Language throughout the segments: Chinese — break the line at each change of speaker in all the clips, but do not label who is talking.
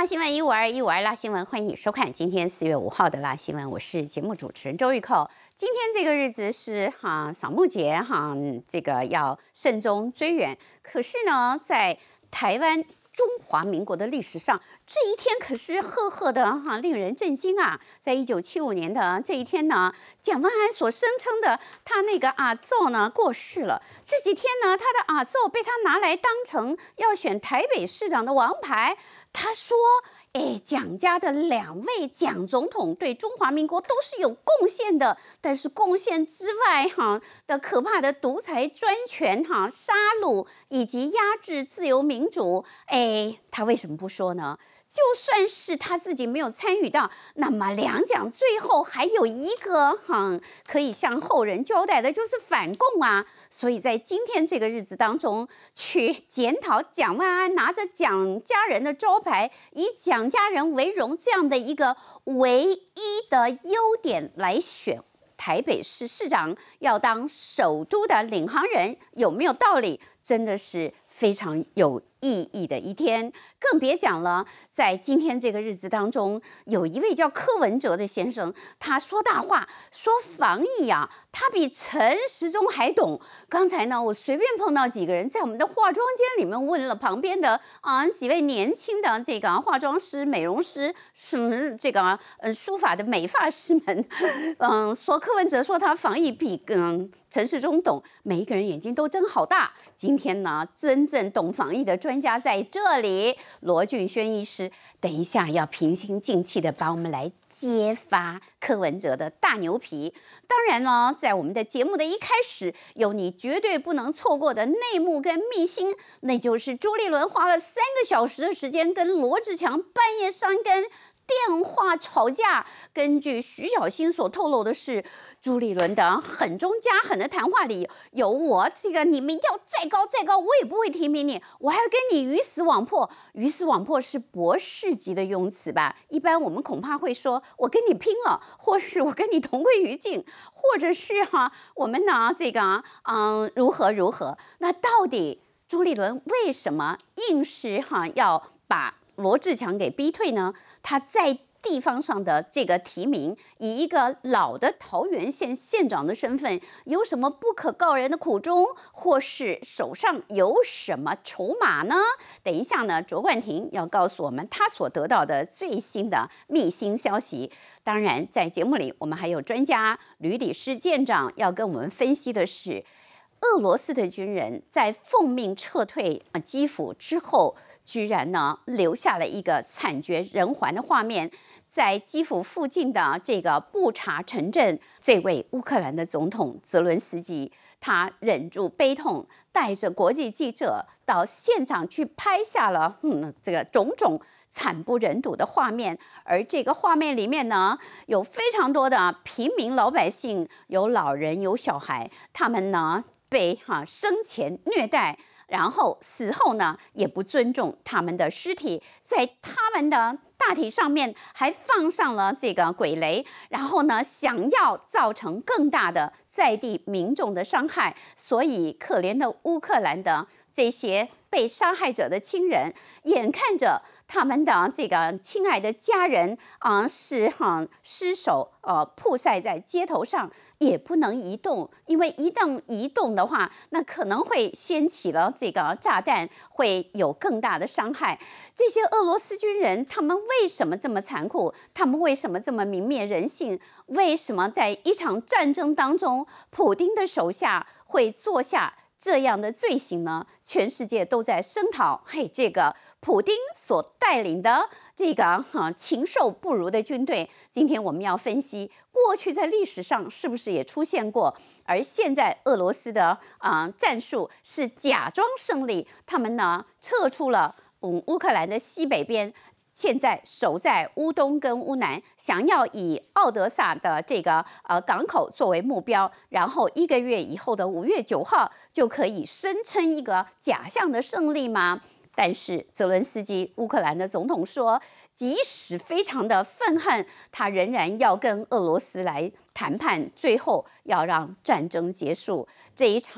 辣新闻152辣新闻，欢迎你收看今天4月5号的辣新闻，我是节目主持人周玉蔻。今天这个日子是扫墓节这个要慎终追远。可是呢，在台湾中华民国的历史上，这一天可是赫赫的令人震惊啊！在1975年的这一天呢，蒋万安所声称的他那个阿祖呢过世了。这几天呢，他的阿祖被他拿来当成要选台北市长的王牌。他说：“蒋家的2位蒋总统对中华民国都是有贡献的，但是贡献之外的可怕的独裁专权杀戮以及压制自由民主，他为什么不说呢？就算是他自己没有参与到，那么2蒋最后还有一个可以向后人交代的，就是反共啊。所以在今天这个日子当中，去检讨蒋万安拿着蒋家人的招牌，以蒋家人为荣这样的一个唯一的优点来选台北市市长，要当首都的领航人，有没有道理？真的是非常有意义的一天。更别讲了，在今天这个日子当中，有一位叫柯文哲的先生，他说大话，说防疫他比陈时中还懂。刚才呢，我随便碰到几个人在我们的化妆间里面问了旁边的几位年轻的这个化妆师、美容师，这个书法的美发师们，说柯文哲说他防疫比陈时中懂，每一个人眼睛都睁好大。今天呢，真正懂防疫的专家在这里，罗俊轩医师，等一下要平心静气的把我们来揭发柯文哲的大牛皮。当然呢，在我们的节目的一开始，有你绝对不能错过的内幕跟秘辛，那就是朱立伦花了3个小时的时间跟罗志强半夜3更电话吵架。根据徐小新所透露的是，朱立伦的狠中加狠的谈话里有我你民调再高再高，我也不会提名你，我还要跟你鱼死网破。鱼死网破是博士级的用词吧？一般我们恐怕会说我跟你拼了，或是我跟你同归于尽，或者是我们呢如何如何。那到底朱立伦为什么硬是要把罗志强给逼退呢？他在地方上的这个提名，以一个老的桃园县县长的身份，有什么不可告人的苦衷，或是手上有什么筹码呢？等一下呢，卓冠廷要告诉我们他所得到的最新的秘辛消息。当然，在节目里，我们还有专家吕理事舰长要跟我们分析的是，俄罗斯的军人在奉命撤退基辅之后，居然呢留下了一个惨绝人寰的画面。在基辅附近的这个布查城镇，这位乌克兰的总统泽伦斯基，他忍住悲痛，带着国际记者到现场去拍下了这个种种惨不忍睹的画面。而这个画面里面呢，有非常多的平民老百姓，有老人，有小孩，他们呢被生前虐待，然后死后呢也不尊重他们的尸体，在他们的大体上面还放上了这个鬼雷，然后呢想要造成更大的在地民众的伤害。所以可怜的乌克兰的这些被杀害者的亲人，眼看着他们的这个亲爱的家人是尸首曝晒在街头上，也不能移动，因为一旦移动的话，那可能会掀起了这个炸弹，会有更大的伤害。这些俄罗斯军人，他们为什么这么残酷？他们为什么这么泯灭人性？为什么在一场战争当中，普丁的手下会做下这样的罪行呢？全世界都在声讨，这个普丁所带领的这个禽兽不如的军队。今天我们要分析，过去在历史上是不是也出现过？而现在俄罗斯的战术是假装胜利，他们呢撤出了乌克兰的西北边，现在守在乌东跟乌南，想要以奥德萨的这个港口作为目标，然后1个月以后的5月9号就可以声称一个假象的胜利吗？但是泽伦斯基乌克兰的总统说，即使非常的愤恨，他仍然要跟俄罗斯来谈判，最后要让战争结束。这一场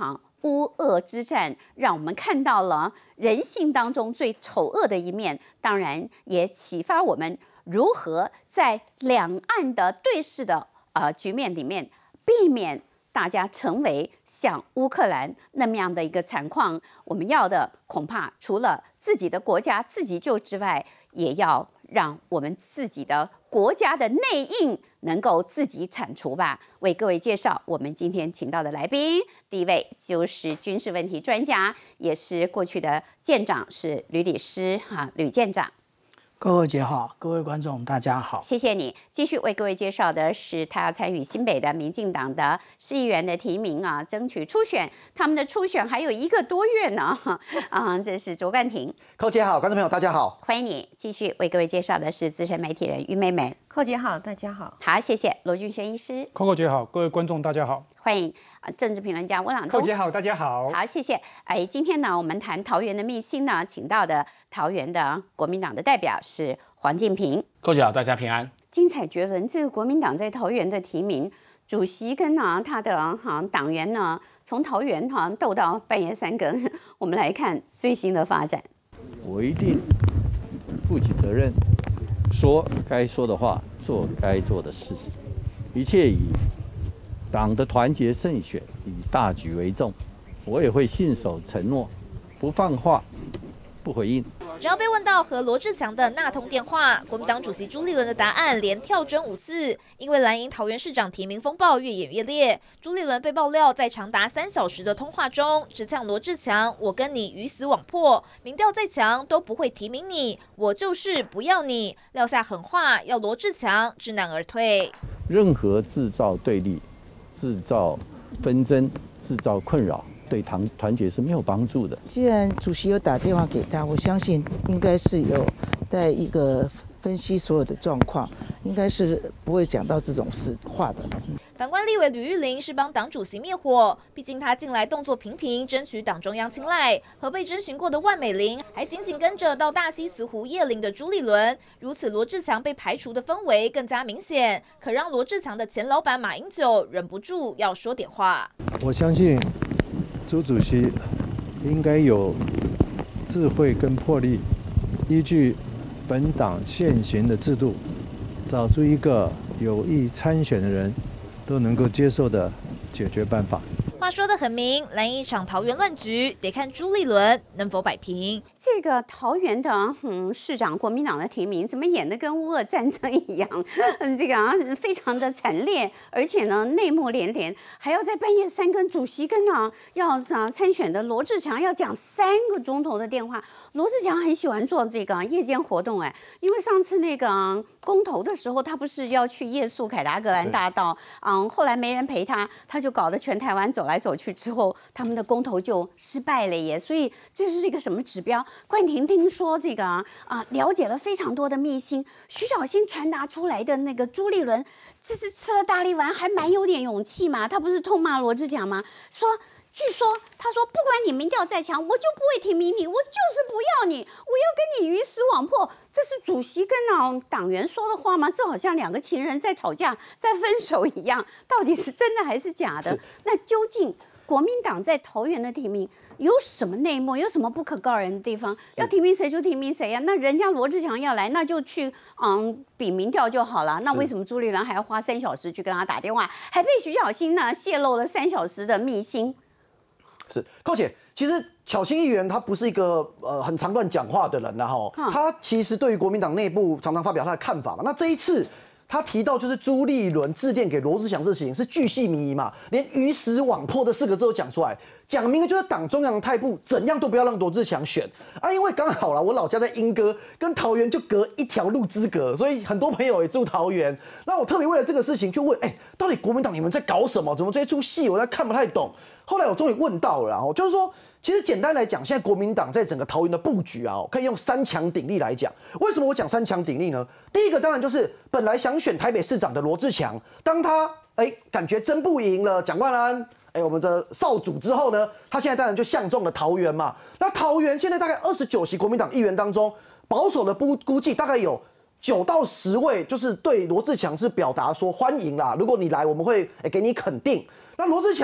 乌俄之战让我们看到了人性当中最丑恶的一面，当然也启发我们如何在两岸的对峙的局面里面，避免大家成为像乌克兰那么样的一个惨况。我们要的恐怕除了自己的国家自己救之外，也要让我们自己的国家的内应能够自己铲除吧。为各位介绍我们今天请到的来宾，第一位就是军事问题专家，也是过去的舰长，是吕律师吕舰长。
各位姐好，各位观众大家好，
谢谢你。继续为各位介绍的是他要参与新北的民进党的市议员的提名争取初选，他们的初选还有1个多月呢。这是卓冠廷。
寇姐好，观众朋友大家好，
欢迎你。继续为各位介绍的是资深媒体人于美美。
寇姐好，大家好。
好，谢谢罗俊轩医师。
寇姐好，各位观众大家好。
欢迎政治评论家温朗东。
寇姐好，大家好。
好，谢谢。今天呢，我们谈桃园的秘辛呢，请到的桃园的国民党的代表是黄进平。
寇姐好，大家平安。
精彩绝伦，这个国民党在桃园的提名，主席跟他的党员呢，从桃园斗到半夜3更。我们来看最新的发展。
我一定负起责任，说该说的话，做该做的事情，一切以党的团结胜选，以大局为重。我也会信守承诺，不放话，不回应。
只要被问到和罗志强的那通电话，国民党主席朱立伦的答案连跳针5次。因为蓝营桃园市长提名风暴越演越烈，朱立伦被爆料在长达3小时的通话中，直呛罗志强：“我跟你鱼死网破，民调再强都不会提名你，我就是不要你。”撂下狠话，要罗志强知难而退。
任何制造对立、制造纷争、制造困扰，对团结是没有帮助的。
既然主席有打电话给他，我相信应该是有在一个分析所有的状况，应该是不会讲到这种话的。
反观立委吕玉玲是帮党主席灭火，毕竟他近来动作频频，争取党中央青睐，和被征询过的万美玲，还紧紧跟着到大溪慈湖叶林的朱立伦。如此罗志强被排除的氛围更加明显，可让罗志强的前老板马英九忍不住要说点话。
我相信朱主席应该有智慧跟魄力，依据本党现行的制度，找出一个有意参选的人都能够接受的解决办法。
话说得很明，蓝一场桃园乱局，得看朱立伦能否摆平。
这个桃园的市长国民党的提名，怎么演得跟乌俄战争一样？这个非常的惨烈，而且呢内幕连连，还要在半夜3更，主席跟要参选的罗志强要讲3个钟头的电话。罗志强很喜欢做这个夜间活动，因为上次那个公投的时候，他不是要去夜宿凯达格兰大道，后来没人陪他，他就搞得全台湾走来走去之后，他们的公投就失败了耶。所以这是一个什么指标？冠廷听说这个了解了非常多的秘辛，徐小新传达出来的那个朱立伦，这是吃了大力丸，还蛮有点勇气嘛。他不是痛骂罗志强吗？据说他说，不管你民调再强，我就不会提名你，我就是不要你，我要跟你鱼死网破。这是主席跟党员说的话吗？这好像2个情人在吵架、在分手一样，到底是真的还是假的？那究竟国民党在桃园的提名有什么内幕？有什么不可告人的地方？要提名谁就提名谁呀？那人家罗志强要来，那就去比民调就好了。那为什么朱立伦还要花3小时去跟他打电话，还被徐小新呢泄露了3小时的秘辛？
是寇姐，其实巧芯议员他不是一个很常乱讲话的人啦哈，他其实对于国民党内部常常发表他的看法嘛。那这一次他提到就是朱立伦致电给罗志祥事情是巨细靡遗嘛，连鱼死网破的4个字都讲出来，讲明了就是党中央态度怎样都不要让罗志祥选啊。因为刚好啦，我老家在莺歌，跟桃园就隔1条路之隔，所以很多朋友也住桃园。那我特别为了这个事情去问，到底国民党你们在搞什么？怎么这一出戏我看不太懂？后来我终于问到了，然后就是说，其实简单来讲，现在国民党在整个桃园的布局可以用3强鼎立来讲。为什么我讲3强鼎立呢？第一个当然就是本来想选台北市长的罗志强，当他感觉争不赢了蒋万安我们的少主之后呢，他现在当然就相中了桃园嘛。那桃园现在大概29席国民党议员当中，保守的估计大概有9到10位，就是对罗志强是表达说欢迎啦，如果你来，我们会给你肯定。那罗志强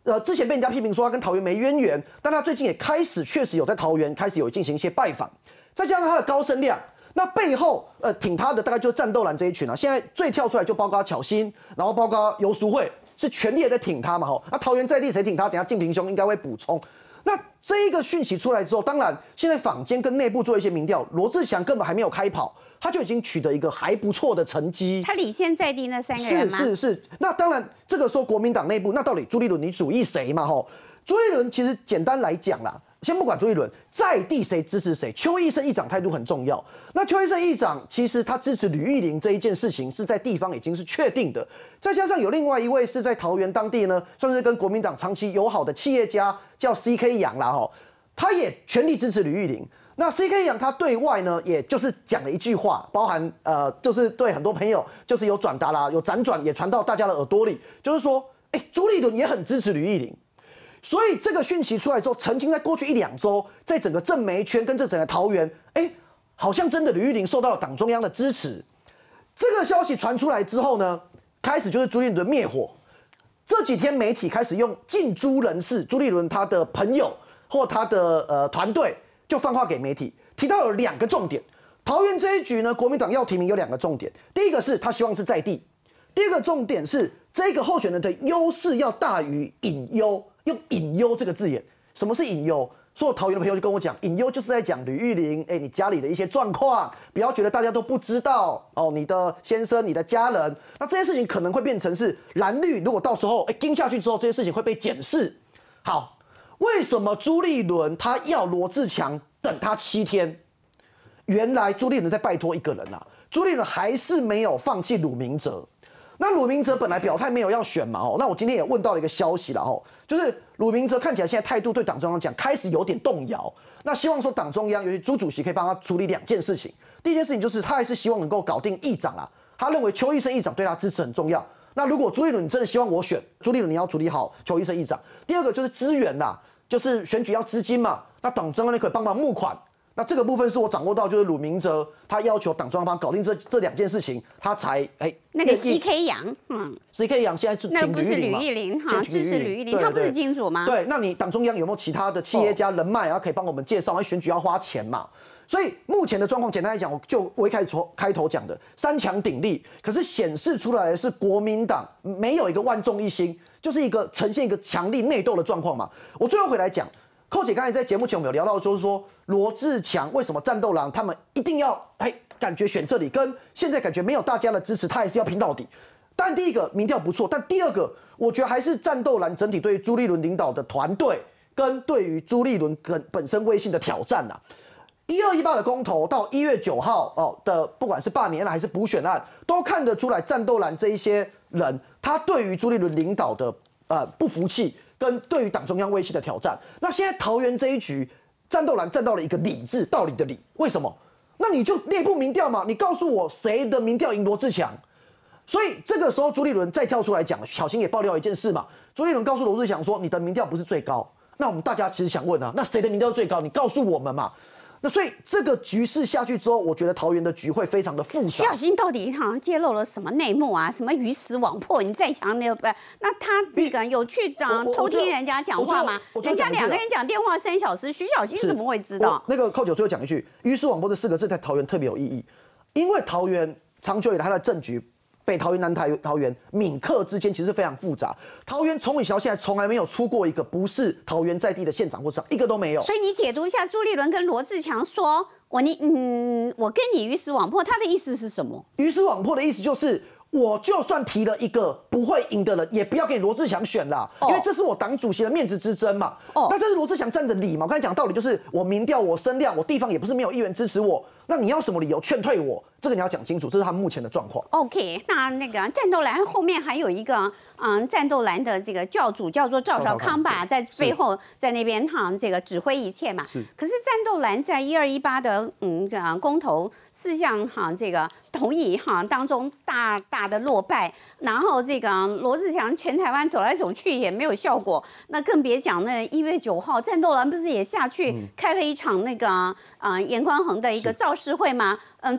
之前被人家批评说他跟桃园没渊源，但他最近也开始确实有在桃园开始有进行一些拜访，再加上他的高声量，那背后挺他的大概就是战斗蓝这一群啊。现在最跳出来就包括巧芯，然后包括游淑慧，是全力也在挺他嘛吼。那桃园在地谁挺他？等一下敬平兄应该会补充。那这一个讯息出来之后，当然现在坊间跟内部做一些民调，罗智强根本还没有开跑，他就已经取得一个还不错的成绩。
他领先在地那3个人吗？
是。那当然，这个时候国民党内部，那到底朱立伦你主意谁嘛？吼，朱立伦其实简单来讲啦，先不管朱立伦在地谁支持谁，邱奕胜议长态度很重要。那邱奕胜议长其实他支持吕玉玲这一件事情是在地方已经是确定的，再加上有另外一位是在桃园当地呢，算是跟国民党长期友好的企业家叫 CK 杨啦吼，他也全力支持吕玉玲。那 CK 杨他对外呢，也就是讲了一句话，包含就是对很多朋友就是有转达啦，有辗转也传到大家的耳朵里，就是说，朱立伦也很支持吕玉玲。所以这个讯息出来之后，曾经在过去1-2周，在整个政媒圈跟这整个桃园，好像真的吕玉玲受到了党中央的支持。这个消息传出来之后呢，开始就是朱立伦灭火。这几天媒体开始用近朱人士，朱立伦他的朋友或他的团队，就放话给媒体，提到有2个重点。桃园这一局呢，国民党要提名有2个重点，第一个是他希望是在地，第二个重点是这个候选人的优势要大于隐忧。用隐忧这个字眼，什么是隐忧？所有桃园的朋友就跟我讲，隐忧就是在讲吕玉玲，你家里的一些状况，不要觉得大家都不知道哦，你的先生、你的家人，那这些事情可能会变成是蓝绿，如果到时候盯下去之后，这些事情会被检视。好，为什么朱立伦他要罗智强等他7天？原来朱立伦在拜托一个人啊，朱立伦还是没有放弃鲁明哲。那鲁明哲本来表态没有要选嘛，那我今天也问到了一个消息了就是鲁明哲看起来现在态度对党中央讲开始有点动摇，那希望说党中央尤其朱主席可以帮他处理2件事情。第一件事情就是他还是希望能够搞定议长啊，他认为邱奕胜议长对他支持很重要。那如果朱立伦你真的希望我选朱立伦，你要处理好邱奕胜议长。第二个就是资源啦，就是选举要资金嘛，那党中央你可以帮忙募款。那这个部分是我掌握到，就是鲁明哲他要求党中央帮搞定这2件事情，他才
那个 CK 杨
，CK 杨现在是
那个不是吕玉玲哈，支持吕玉玲，他不是金主吗？
对，那你党中央有没有其他的企业家人脉可以帮我们介绍？因为选举要花钱嘛。所以目前的状况，简单来讲，我一开头讲的3强鼎立，可是显示出来的是国民党没有一个万众一心，就是一个呈现一个强力内斗的状况嘛。我最后回来讲。寇姐刚才在节目前我们有聊到，就是说罗智强为什么战斗蓝他们一定要感觉选这里，跟现在感觉没有大家的支持，他还是要拼到底。但第一个民调不错，但第二个我觉得还是战斗蓝整体对于朱立伦领导的团队跟对于朱立伦本身威信的挑战啊。1218的公投到1月9号的，不管是罢免案还是补选案，都看得出来战斗蓝这一些人他对于朱立伦领导的不服气。跟对于党中央威信的挑战，那现在桃园这一局，战斗蓝站到了一个理字，道理的理，为什么？那你就内部民调嘛，你告诉我谁的民调赢罗智强？所以这个时候朱立伦再跳出来讲，小新也爆料一件事嘛，朱立伦告诉罗智强说，你的民调不是最高，那我们大家其实想问啊，那谁的民调最高？你告诉我们嘛。那所以这个局势下去之后，我觉得桃园的局会非常的复杂。
徐小新到底好像揭露了什么内幕啊？什么鱼死网破？你再强那个，那他那个有去偷听人家讲话吗？人家2个人讲电话3小时，徐小新怎么会知道？
那个寇九最后讲一句，鱼死网破这4个字在桃园特别有意义，因为桃园长久以来它的政局。北桃园、南桃园、闽客之间其实非常复杂。桃园从以前到现在从来没有出过一个不是桃园在地的县长或市长，一个都没有。
所以你解读一下朱立伦跟罗智强说，我跟你鱼死网破，他的意思是什么？
鱼死网破的意思就是。我就算提了一个不会赢的人，也不要给罗智强选啦，因为这是我党主席的面子之争嘛。那这是罗智强站着理嘛？我刚才讲的道理就是，我民调、我声量、我地方也不是没有议员支持我，那你要什么理由劝退我？这个你要讲清楚，这是他们目前的状况。
OK， 那个战斗蓝后面还有一个战斗蓝的这个教主叫做赵少康吧，在背后在那边这个指挥一切嘛。可是战斗蓝在1218的公投4项这个同意当中大的落败，然后这个罗智强全台湾走来走去也没有效果，那更别讲那1月9号战斗蓝不是也下去开了一场那个严宽恒的一个造势会吗？最后不是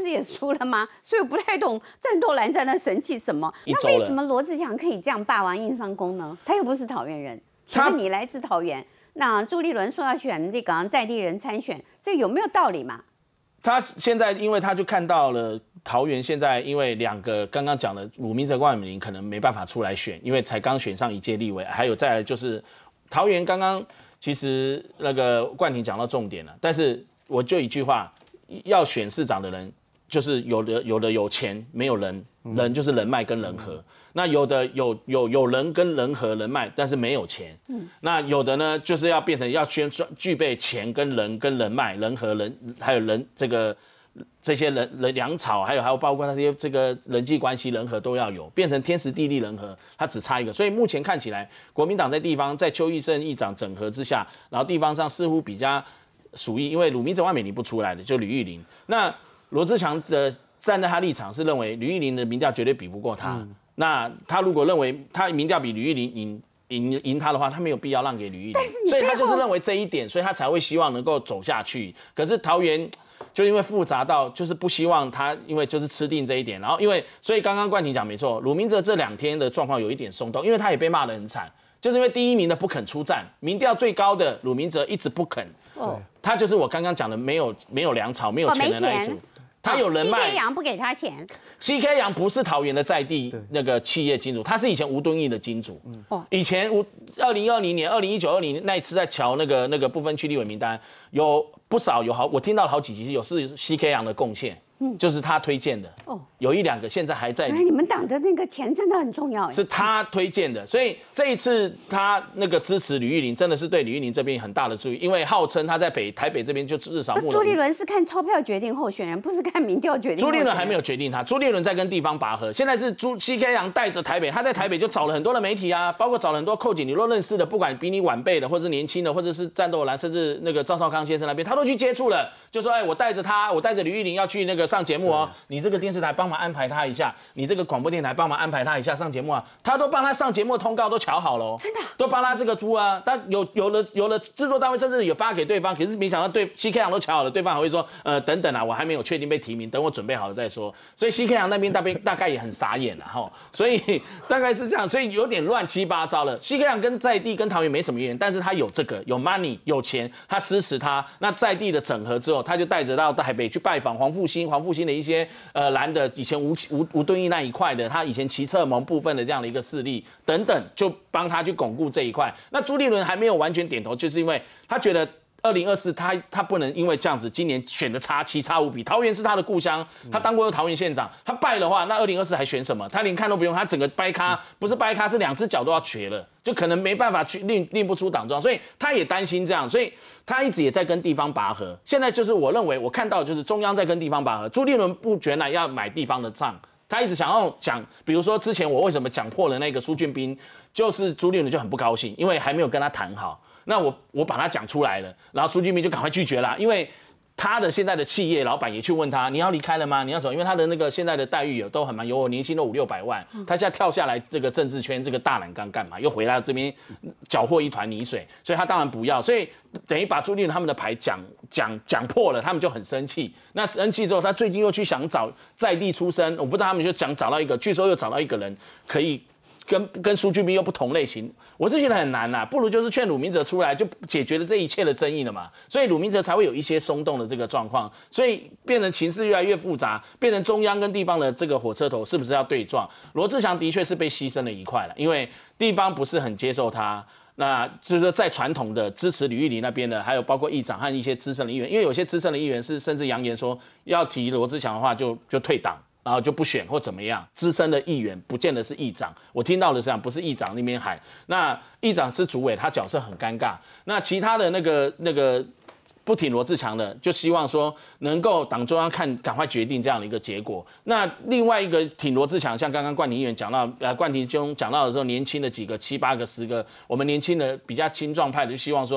是也输了吗？所以我不太懂战斗蓝在那生气什么。那为什么罗志祥可以这样霸王硬上弓呢？他又不是桃园人，请问你来自桃园，那朱立伦说要选这个在地人参选，这有没有道理嘛？
他现在因为他就看到了桃园现在因为2个刚刚讲的鲁明哲、冠冕可能没办法出来选，因为才刚选上1届立委，还有再来就是桃园刚刚其实那个冠廷讲到重点了，但是我就一句话，要选市长的人就是有的有钱没有人，人就是人脉跟人和。那有的有人跟人和人脉，但是没有钱。那有的呢，就是要变成要具备钱跟人脉、人和人，还有人这些人粮草，还有包括那些这个人际关系人和都要有，变成天时地利人和，它只差一个。所以目前看起来，国民党在地方在邱奕胜议长整合之下，然后地方上似乎比较属于，因为鲁明哲、万美你不出来的，就吕玉玲。那罗志祥的站在他立场是认为吕玉玲的民调绝对比不过他。那他如果认为他民调比吕玉玲赢他的话，他没有必要让给吕玉玲，所以他就是认为这一点，所以他才会希望能够走下去。可是桃园就因为复杂到就是不希望他，因为就是吃定这一点，然后所以刚刚冠廷讲没错，鲁明哲这2天的状况有一点松动，因为他也被骂得很惨，就是因为第1名的不肯出战，民调最高的鲁明哲一直不肯，他就是我刚刚讲的没有粮草、没有钱的那一组。他有人脉
，CK 杨不给他钱。
CK 杨不是桃园的在地那个企业金主，他是以前吴敦义的金主。以前2020年、2019、20那一次在瞧那个不分区立委名单，有不少我听到了好几集，有是 CK 杨的贡献。就是他推荐的。有1、2个现在还在。
你们党的那个钱真的很重要。
是他推荐的，所以这一次他那个支持吕玉玲，真的是对吕玉玲这边很大的注意，因为号称他在台北这边就至少
朱立伦是看钞票决定候选人，不是看民调决定。
朱立伦还没有决定他，朱立伦在跟地方拔河。现在是CK 杨带着台北，他在台北就找了很多的媒体啊，包括找了很多寇姐你若认识的，不管比你晚辈的，或者是年轻的，或者是战斗蓝，甚至那个赵少康先生那边，他都去接触了，就说我带着吕玉玲要去那个上节目哦，你这个电视台帮忙安排他一下，你这个广播电台帮忙安排他一下上节目啊，他都帮他上节目的通告都瞧好了，
真的
都帮他这个租啊，他有了制作单位甚至也发给对方，可是没想到对 CK 杨都瞧好了，对方还会说等等啊，我还没有确定被提名，等我准备好了再说，所以 CK 杨那边大概也很傻眼了哈，所以大概是这样，所以有点乱七八糟了。CK 杨跟在地跟桃园没什么缘，但是他有这个有 money 有钱，他支持他，那在地的整合之后，他就带着到台北去拜访黄复兴的一些蓝的以前吴敦义那一块的，他以前骑侧盟部分的这样的一个势力等等，就帮他去巩固这一块。那朱立伦还没有完全点头，就是因为他觉得2024他不能因为这样子，今年选的奇差无比。桃园是他的故乡，他当过桃园县长，他败的话，那2024还选什么？他连看都不用，他整个掰咖不是掰咖，是2只脚都要瘸了，就可能没办法去令不出党状，所以他也担心这样，所以他一直也在跟地方拔河。现在就是我认为我看到就是中央在跟地方拔河，朱立伦不原来要买地方的账。他一直想要讲，比如说之前我为什么讲破了那个苏俊斌，就是朱立伦就很不高兴，因为还没有跟他谈好。那我把他讲出来了，然后苏俊斌就赶快拒绝了，因为他的现在的企业老板也去问他，你要离开了吗？你要走？因为他的那个现在的待遇都很蛮，有年薪都500-600万，他现在跳下来这个政治圈这个大染缸干嘛？又回来这边搅和一团泥水，所以他当然不要，所以等于把朱立伦他们的牌讲破了，他们就很生气。那生气之后，他最近又去想找在地出身，我不知道他们就想找到一个，据说又找到一个人可以跟苏俊斌又不同类型，我是觉得很难啦，不如就是劝鲁明哲出来，就解决了这一切的争议了嘛。所以鲁明哲才会有一些松动的这个状况，所以变成情势越来越复杂，变成中央跟地方的这个火车头是不是要对撞？罗志祥的确是被牺牲了一块了，因为地方不是很接受他。那就是说，在传统的支持吕玉玲那边的，还有包括议长和一些资深的议员，因为有些资深的议员是甚至扬言说，要提罗志祥的话就退党，然后就不选或怎么样。资深的议员不见得是议长，我听到的是这样，不是议长那边喊。那议长是主委，他角色很尴尬。那其他的那个不挺罗志强的，就希望说能够党中央赶快决定这样的一个结果。那另外一个挺罗志强，像刚刚冠廷议员讲到，冠廷兄讲到的时候，年轻的几个7、8个、10个，我们年轻的比较青壮派的，就希望说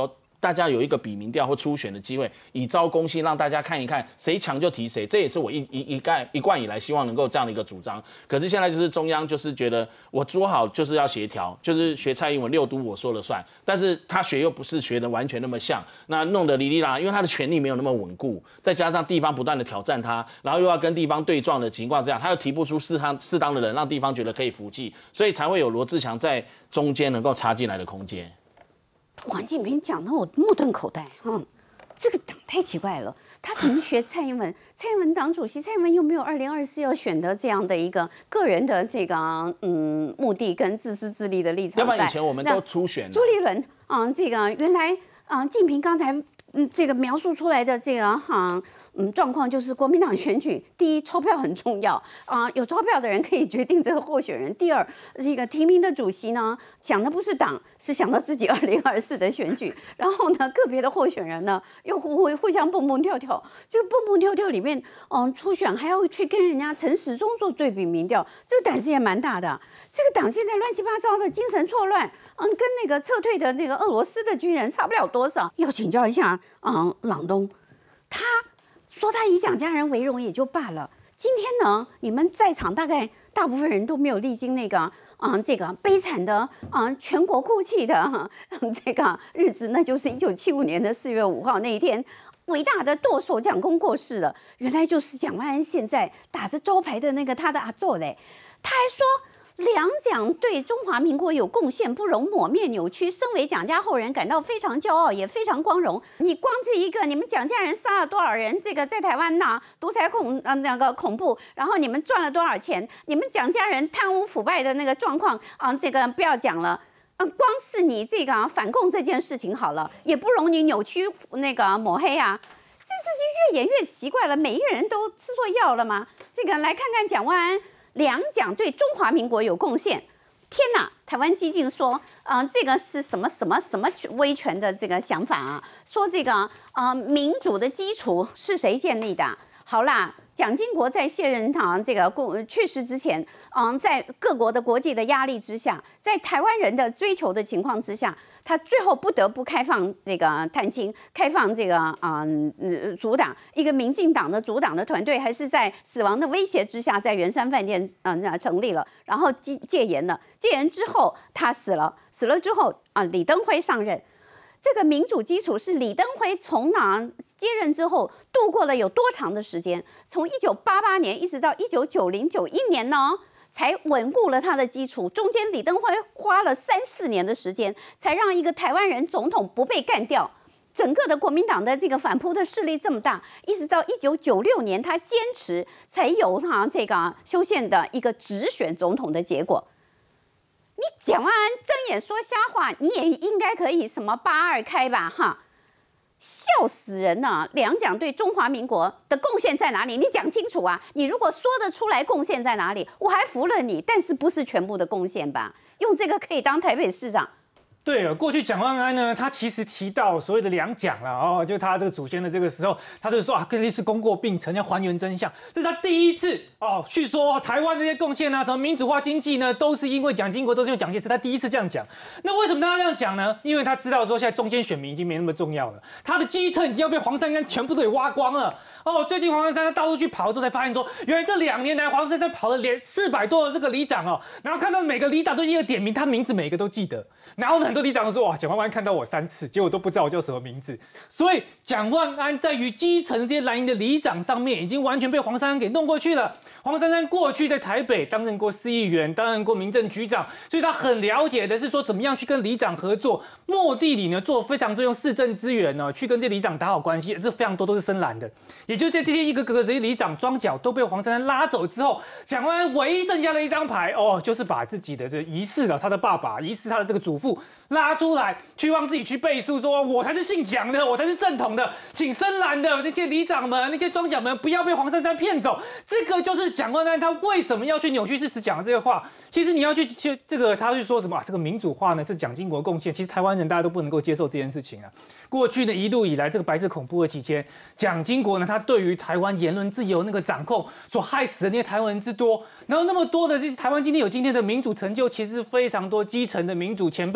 大家有一个比民调或初选的机会，以招公信，让大家看一看谁强就提谁，这也是我一贯以来希望能够这样的一个主张。可是现在就是中央就是觉得我说好就是要协调，就是学蔡英文6都我说了算，但是他学又不是学的完全那么像，那弄得哩哩啦，因为他的权力没有那么稳固，再加上地方不断的挑战他，然后又要跟地方对撞的情况这样，他又提不出适当的人，让地方觉得可以服气，所以才会有罗智强在中间能够插进来的空间。
王金平讲的我目瞪口呆，这个党太奇怪了，他怎么学蔡英文？蔡英文党主席，蔡英文又没有2024要选的这样的一个个人的这个目的跟自私自利的立场在。
要不然以前我们都初选了。
朱立伦这个原来敬平刚才这个描述出来的这个状况就是国民党选举，第一钞票很重要有钞票的人可以决定这个候选人。第二，这个提名的主席呢，想的不是党，是想到自己2024的选举。然后呢，个别的候选人呢又互相蹦蹦跳跳，这个蹦蹦跳跳里面，初选还要去跟人家陈时中做对比民调，这个胆子也蛮大的。这个党现在乱七八糟的，精神错乱，跟那个撤退的那个俄罗斯的军人差不了多少。要请教一下朗东，他说他以蒋家人为荣也就罢了，今天呢，你们在场大概大部分人都没有历经那个这个悲惨的全国哭泣的这个日子，那就是1975年的4月5号那一天，伟大的舵手蒋公过世了。原来就是蒋万安现在打着招牌的那个他的阿祖嘞，他还说。两蒋对中华民国有贡献，不容抹灭扭曲。身为蒋家后人，感到非常骄傲，也非常光荣。你光这一个，你们蒋家人杀了多少人？这个在台湾独裁那个恐怖，然后你们赚了多少钱？你们蒋家人贪污腐败的那个状况这个不要讲了。光是你这个反共这件事情好了，也不容你扭曲那个抹黑啊。这是越演越奇怪了。每一个人都吃错药了吗？这个来看看蒋万安。两蒋对中华民国有贡献，天哪！台湾激进说，这个是什么威权的这个想法啊？说这个民主的基础是谁建立的？好啦，蒋经国在卸任这个去世之前，在各国的国际的压力之下，在台湾人的追求的情况之下，他最后不得不开放这个探亲，开放这个阻挡一个民进党的阻挡的团队，还是在死亡的威胁之下，在圆山饭店成立了，然后戒严了。戒严之后，他死了之后李登辉上任。这个民主基础是李登辉从接任之后度过了有多长的时间？从1988年一直到1990、91年呢，才稳固了他的基础。中间李登辉花了3、4年的时间，才让一个台湾人总统不被干掉。整个的国民党的这个反扑的势力这么大，一直到1996年，他坚持才有这个修宪的一个直选总统的结果。你蒋万安睁眼说瞎话，你也应该可以什么82开吧笑死人了！两蒋对中华民国的贡献在哪里？你讲清楚啊！你如果说得出来贡献在哪里，我还服了你，但是不是全部的贡献吧？用这个可以当台北市长。
对，过去蒋万安呢，他其实提到所谓的两蒋了就他这个祖先的这个时候，他就说跟历史功过并成，要还原真相。这是他第一次去说台湾这些贡献什么民主化经济呢，都是因为蒋经国，都是用蒋介石，他第一次这样讲。那为什么他这样讲呢？因为他知道说现在中间选民已经没那么重要了，他的基层已经要被黄珊珊全部都给挖光了。最近黄珊珊到处去跑之后，才发现说，原来这2年来黄珊珊跑了连400多的这个里长然后看到每个里长都一个点名，他名字每个都记得。然后呢，很多里长都说哇，蒋万安看到我3次，结果都不知道我叫什么名字。所以蒋万安在于基层这些蓝营的里长上面，已经完全被黄珊珊给弄过去了。黄珊珊过去在台北担任过市议员，担任过民政局长，所以他很了解的是说怎么样去跟里长合作。末地里呢，做非常多用市政资源去跟这里长打好关系，这非常多都是深蓝的。也就在这些一个个这些里长庄脚都被黄珊珊拉走之后，蒋万安唯一剩下的一张牌就是把自己的这疑似他的爸爸，疑似他的这个祖父拉出来，去让自己去背书，说我才是姓蒋的，我才是正统的，请深蓝的那些里长们、那些庄脚们不要被黄珊珊骗走。这个就是蒋万安他为什么要去扭曲事实讲的这个话。其实你要去这个他去说什么这个民主化呢是蒋经国贡献，其实台湾人大家都不能够接受这件事情啊。过去的一路以来，这个白色恐怖的期间，蒋经国呢，他对于台湾言论自由那个掌控，所害死的那些台湾人之多，然后那么多的这台湾今天有今天的民主成就，其实非常多基层的民主前辈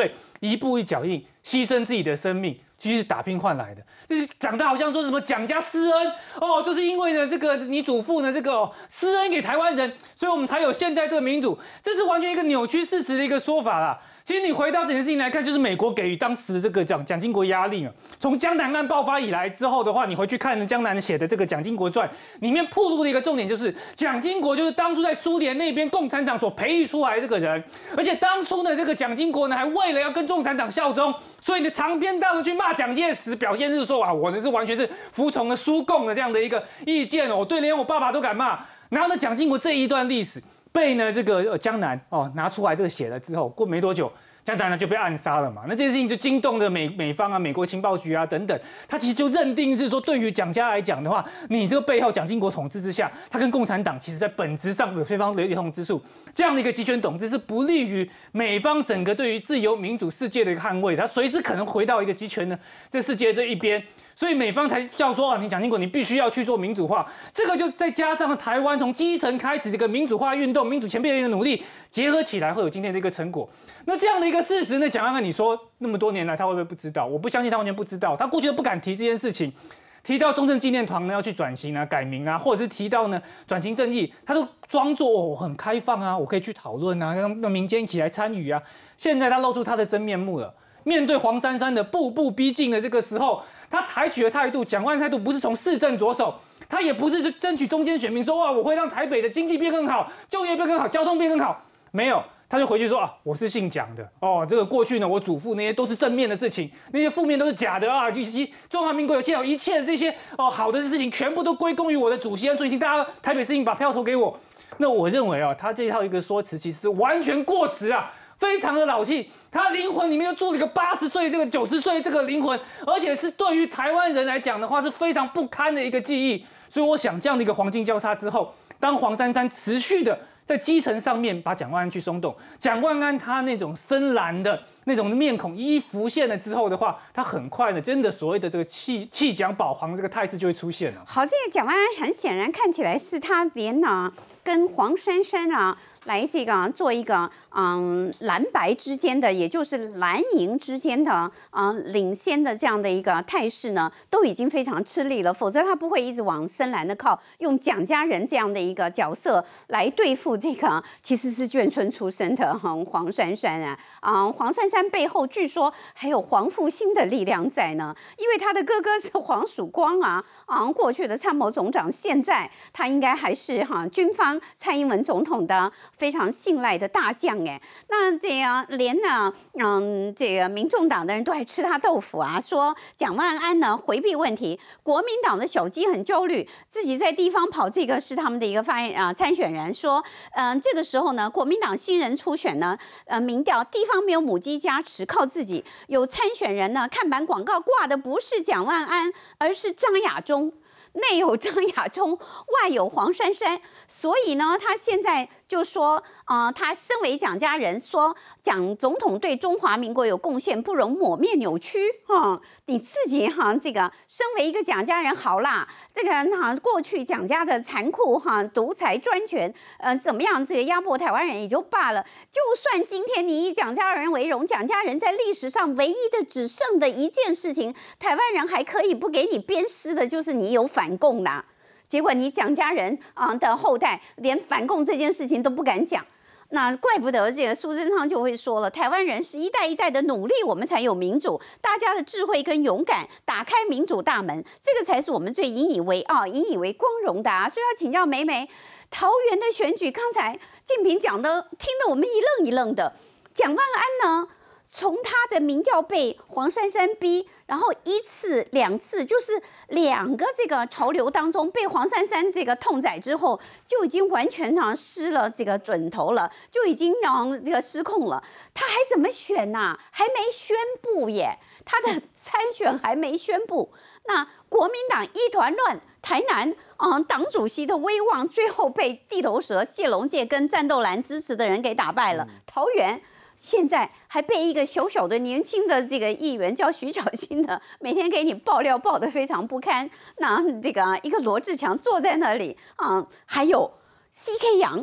一步一脚印，牺牲自己的生命，继续打拼换来的。就是讲的好像说什么蒋家施恩哦，就是因为呢这个你祖父呢这个施恩给台湾人，所以我们才有现在这个民主，这是完全一个扭曲事实的一个说法啦。其实你回到这件事情来看，就是美国给予当时这个蒋经国压力嘛。从江南案爆发以来之后的话，你回去看江南写的这个《蒋经国传》，里面暴露的一个重点就是蒋经国就是当初在苏联那边共产党所培育出来的这个人，而且当初呢这个蒋经国呢还为了要跟共产党效忠，所以呢长篇大论去骂蒋介石，表现是说啊我呢是完全是服从了苏共的这样的一个意见哦，对连我爸爸都敢骂。然后呢蒋经国这一段历史被呢这个江南哦拿出来这个写了之后，过没多久，江南呢就被暗杀了嘛。那这件事情就惊动了美方啊、美国情报局啊等等，他其实就认定是说，对于蒋家来讲的话，你这个背后蒋经国统治之下，他跟共产党其实在本质上有非常雷同之处，这样的一个集权统治是不利于美方整个对于自由民主世界的一个捍卫，他随时可能回到一个集权的这世界这一边。所以美方才叫说啊，你蒋经国你必须要去做民主化，这个就再加上台湾从基层开始这个民主化运动、民主前辈的一个努力结合起来，会有今天的一个成果。那这样的一个事实呢，蒋万安你说那么多年来他会不会不知道？我不相信他完全不知道，他过去都不敢提这件事情。提到中正纪念堂呢要去转型啊、改名啊，或者是提到呢转型正义，他都装作我很开放啊，我可以去讨论啊，让民间一起来参与啊。现在他露出他的真面目了，面对黄珊珊的步步逼近的这个时候，他采取的态度，蒋万安态度不是从市政着手，他也不是去争取中间选民说哇，我会让台北的经济变更好，就业变更好，交通变更好，没有，他就回去说啊，我是姓蒋的哦，这个过去呢，我祖父那些都是正面的事情，那些负面都是假的啊，以及中华民国有现有一切的这些哦好的事情，全部都归功于我的祖先，所以请大家台北市民把票投给我。那我认为啊，他这套一个说辞其实是完全过时啊。非常的老气，他灵魂里面又住了一个80岁、这个90岁这个灵魂，而且是对于台湾人来讲的话是非常不堪的一个记忆。所以我想，这样的一个黄金交叉之后，当黄珊珊持续的在基层上面把蒋万安去松动，蒋万安他那种深蓝的那种面孔一浮现了之后的话，他很快呢，真的所谓的这个弃蒋保皇这个态势就会出现了。
好，这个蒋万安很显然看起来是他连呢跟黄珊珊啊。来这个做一个蓝白之间的，也就是蓝营之间的领先的这样的一个态势呢，都已经非常吃力了。否则他不会一直往深蓝的靠，用蒋家人这样的一个角色来对付这个其实是眷村出身的黄珊珊啊。黄珊珊背后据说还有黄复兴的力量在呢，因为他的哥哥是黄曙光啊，过去的参谋总长，现在他应该还是军方蔡英文总统的非常信赖的大将哎，那这个连呢，这个民众党的人都还吃他豆腐啊，说蒋万安呢回避问题，国民党的小鸡很焦虑，自己在地方跑这个是他们的一个参选人说，这个时候呢，国民党新人初选呢，民调地方没有母鸡加持，靠自己，有参选人呢，看板广告挂的不是蒋万安，而是张亚中。内有张亚中，外有黄珊珊，所以呢，他现在就说，他身为蒋家人，说蒋总统对中华民国有贡献，不容抹灭扭曲你自己这个身为一个蒋家人，好啦，这个过去蒋家的残酷独裁专权，怎么样这个压迫台湾人也就罢了，就算今天你以蒋家人为荣，蒋家人在历史上唯一的只剩的一件事情，台湾人还可以不给你鞭尸的，就是你有反共啦。结果你蒋家人的后代连反共这件事情都不敢讲。那怪不得这个苏贞昌就会说了，台湾人是一代一代的努力，我们才有民主，大家的智慧跟勇敢打开民主大门，这个才是我们最引以为傲、引以为光荣的所以要请教美美，桃园的选举，刚才敬平讲的，听得我们一愣一愣的。蒋万安呢，从他的民调被黄珊珊逼，然后一次两次，就是2个这个潮流当中被黄珊珊这个痛宰之后，就已经完全失了这个准头了，就已经这个失控了。他还怎么选呐？还没宣布耶，他的参选还没宣布。那国民党一团乱，台南党主席的威望最后被地头蛇谢龙介跟战斗蓝支持的人给打败了。桃园现在还被一个小小的年轻的这个议员叫徐巧芯的，每天给你爆料爆得非常不堪。那这个一个罗志强坐在那里还有 CK 杨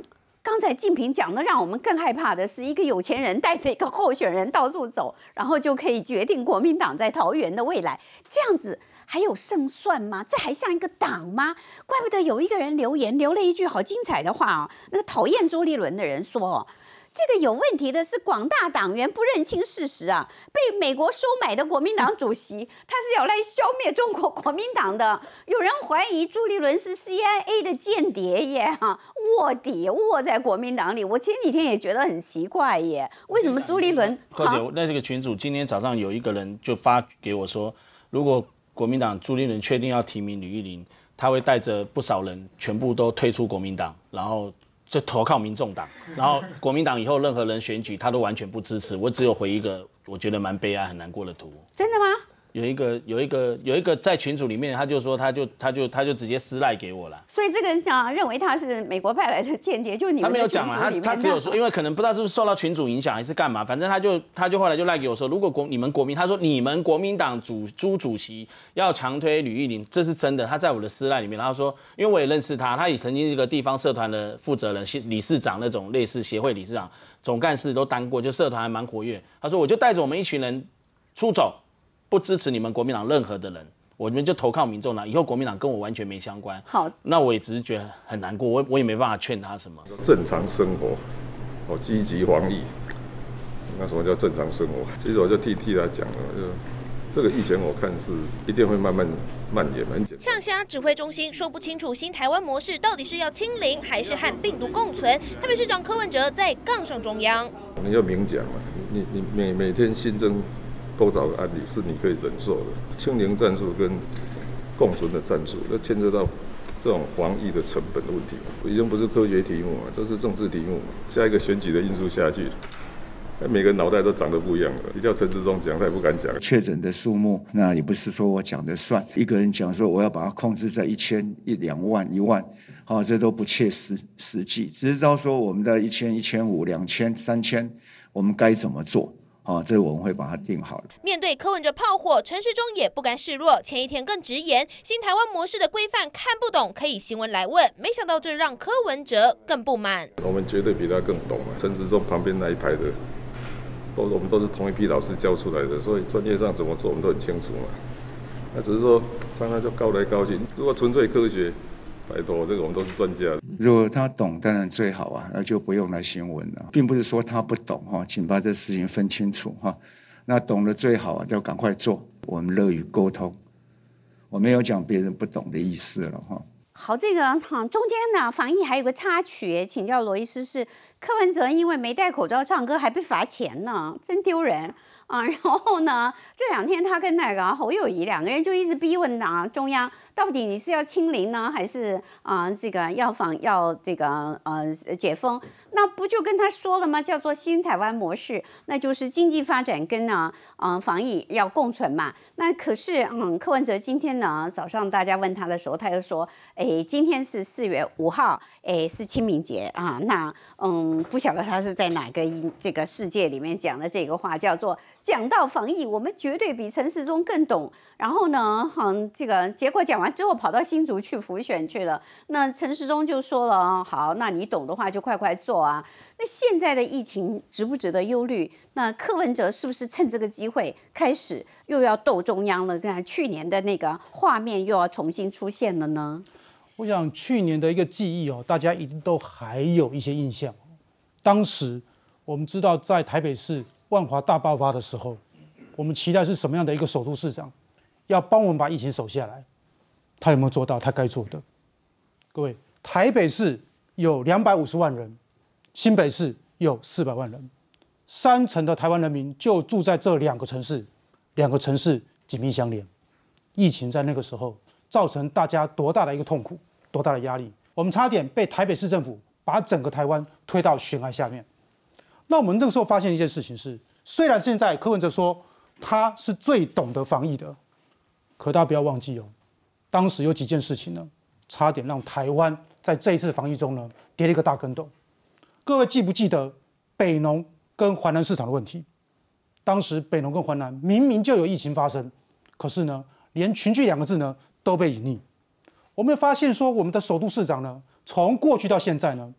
刚才敬平讲的，让我们更害怕的是，一个有钱人带着一个候选人到处走，然后就可以决定国民党在桃园的未来，这样子还有胜算吗？这还像一个党吗？怪不得有一个人留了一句好精彩的话哦，那个讨厌朱立伦的人说哦。这个有问题的是广大党员不认清事实啊！被美国收买的国民党主席，他是要来消灭中国国民党的。有人怀疑朱立伦是 CIA 的间谍耶，卧底卧在国民党里。我前几天也觉得很奇怪耶，为什么朱立伦？
寇姐，那这个群组今天早上有一个人就发给我说，如果国民党朱立伦确定要提名吕玉玲，他会带着不少人全部都退出国民党，然后就投靠民众党，然后国民党以后任何人选举他都完全不支持。我只有回一个我觉得蛮悲哀、很难过的图。
真的吗？有
一个在群组里面，他就说他就直接私赖给我了。
所以这个人认为他是美国派来的间谍，就你们的群组里面。
他没有讲他只有说，因为可能不知道是不是受到群组影响还是干嘛，反正他就后来就赖给我说，如果他说你们国民党朱主席要强推吕玉玲，这是真的。他在我的私赖里面，然后说，因为我也认识他，他也曾经是一个地方社团的负责人、理事长那种类似协会理事长、总干事都当过，就社团还蛮活跃。他说我就带着我们一群人出走。不支持你们国民党任何的人，我们就投靠民众党，以后国民党跟我完全没相关。
好，
那我也只是觉得很难过，我也没办法劝他什么。
正常生活，积极防疫。那什么叫正常生活？其实我就替他讲了，就这个疫情我看是一定会慢慢蔓延，很简单。
呛虾指挥中心说不清楚新台湾模式到底是要清零还是和病毒共存。台北市长柯文哲在杠上中央。
你要明讲嘛，你每天新增多少个案例是你可以忍受的？清零战术跟共存的战术，这牵涉到这种防疫的成本的问题，已经不是科学题目嘛，这是政治题目嘛。下一个选举的因素下去，每个人脑袋都长得不一样了。你叫陈时中讲，他也不敢讲。
确诊的数目，那也不是说我讲的算。一个人讲说我要把它控制在1000、2万、1万，这都不切实际。只知道说我们的1000、1500、2000、3000，我们该怎么做？这我们会把它定好了。
面对柯文哲炮火，陈时中也不甘示弱，前一天更直言，新台湾模式的规范看不懂，可以新闻来问。没想到这让柯文哲更不满。
我们绝对比他更懂啊！陈时中旁边那一排的，我们都是同一批老师教出来的，所以专业上怎么做我们都很清楚嘛。那只是说常常就高来高去，如果纯粹科学。拜托，这个我们都是专家。
如果他懂，当然最好啊，那就不用来新闻了。并不是说他不懂请把这事情分清楚那懂得最好啊，就赶快做。我们乐于沟通，我没有讲别人不懂的意思了
好，这个中间呢，防疫还有个插曲，请教罗医师，是柯文哲因为没戴口罩唱歌还被罚钱呢，真丢人。然后呢，这2天他跟那个侯友宜2个人就一直逼问中央，到底你是要清零呢，还是这个要这个解封？那不就跟他说了吗？叫做新台湾模式，那就是经济发展跟防疫要共存嘛。那可是柯文哲今天呢早上大家问他的时候，他就说，今天是4月5号，是清明节啊。那不晓得他是在哪个这个世界里面讲的这个话，叫做。讲到防疫，我们绝对比陈时中更懂。然后呢，这个结果讲完之后，跑到新竹去辅选去了。那陈时中就说了，好，那你懂的话就快快做啊。那现在的疫情值不值得忧虑？那柯文哲是不是趁这个机会开始又要斗中央了？看去年的那个画面又要重新出现了呢？
我想去年的一个记忆大家一定都还有一些印象。当时我们知道在台北市。万华大爆发的时候，我们期待是什么样的一个首都市长，要帮我们把疫情守下来？他有没有做到他该做的？各位，台北市有250万人，新北市有400万人，3成的台湾人民就住在这2个城市，2个城市紧密相连。疫情在那个时候造成大家多大的一个痛苦，多大的压力？我们差点被台北市政府把整个台湾推到悬崖下面。那我们那个时候发现一件事情是，虽然现在柯文哲说他是最懂得防疫的，可大家不要忘记当时有几件事情呢，差点让台湾在这一次防疫中呢跌了一个大跟斗。各位记不记得北农跟环南市场的问题？当时北农跟环南明明就有疫情发生，可是呢，连群聚2个字呢都被隐匿。我们发现说，我们的首都市长呢，从过去到现在呢，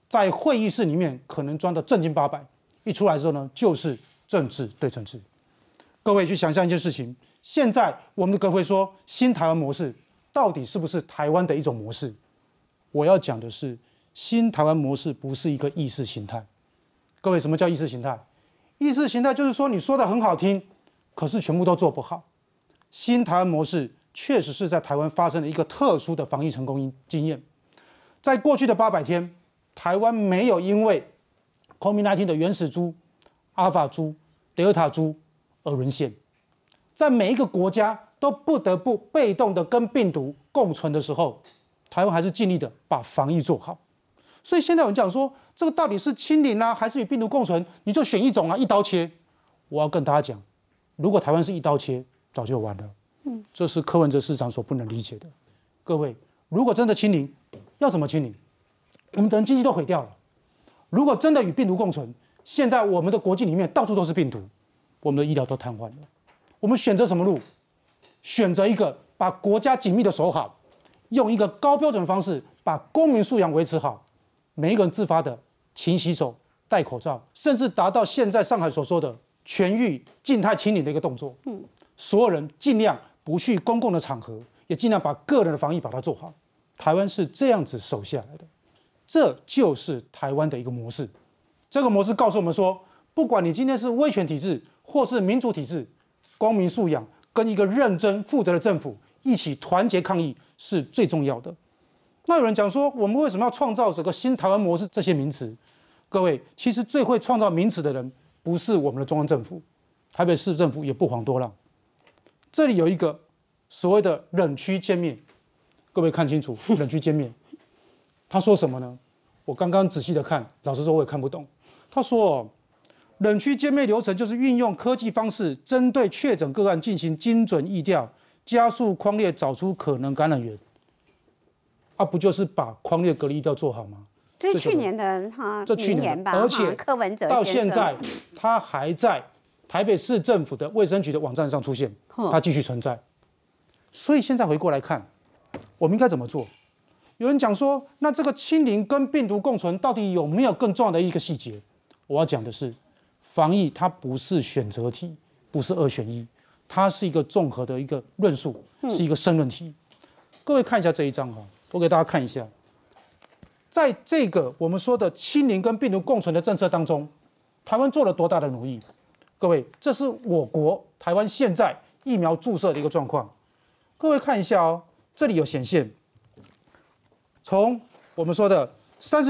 在会议室里面可能装的正经八百，一出来之后呢，就是政治对政治。各位去想象一件事情，现在我们的国会说新台湾模式到底是不是台湾的一种模式？我要讲的是，新台湾模式不是一个意识形态。各位，什么叫意识形态？意识形态就是说你说的很好听，可是全部都做不好。新台湾模式确实是在台湾发生了一个特殊的防疫成功经验。在过去的800天，台湾没有因为 COVID-19 的原始株、阿尔法株、德尔塔株而沦陷。在每一个国家都不得不被动的跟病毒共存的时候，台湾还是尽力的把防疫做好。所以现在有人讲说，这个到底是清零啊，还是与病毒共存？你就选一种啊，一刀切。我要跟大家讲，如果台湾是一刀切，早就完了。这是柯文哲市长所不能理解的。各位，如果真的清零，要怎么清零？我们的人经济都毁掉了。如果真的与病毒共存，现在我们的国际里面到处都是病毒，我们的医疗都瘫痪了。我们选择什么路？选择一个把国家紧密的守好，用一个高标准的方式把公民素养维持好，每一个人自发的勤洗手、戴口罩，甚至达到现在上海所说的全域静态清零的一个动作。所有人尽量不去公共的场合，也尽量把个人的防疫把它做好。台湾是这样子守下来的，这就是台湾的一个模式。这个模式告诉我们说，不管你今天是威权体制或是民主体制，公民素养跟一个认真负责的政府一起团结抗疫是最重要的。那有人讲说，我们为什么要创造这个新台湾模式这些名词？各位，其实最会创造名词的人不是我们的中央政府，台北市政府也不遑多让。这里有一个所谓的冷区歼灭，各位看清楚，冷区歼灭，他说什么呢？我刚刚仔细的看，老实说我也看不懂。他说，冷区歼灭流程就是运用科技方式，针对确诊个案进行精准疫调，加速匡列找出可能感染源。不就是把匡列隔离疫调做好吗？
这是去年的名言吧？
而且
柯文哲
到现在，他还在台北市政府的卫生局的网站上出现，它继续存在。所以现在回过来看，我们应该怎么做？有人讲说，那这个清零跟病毒共存到底有没有更重要的一个细节？我要讲的是，防疫它不是选择题，不是2选1，它是一个综合的一个论述，是一个申论题。各位看一下这一张哈，我给大家看一下，在这个我们说的清零跟病毒共存的政策当中，台湾做了多大的努力？各位，这是我国台湾现在疫苗注射的一个状况。各位看一下哦，这里有显现，从我们说的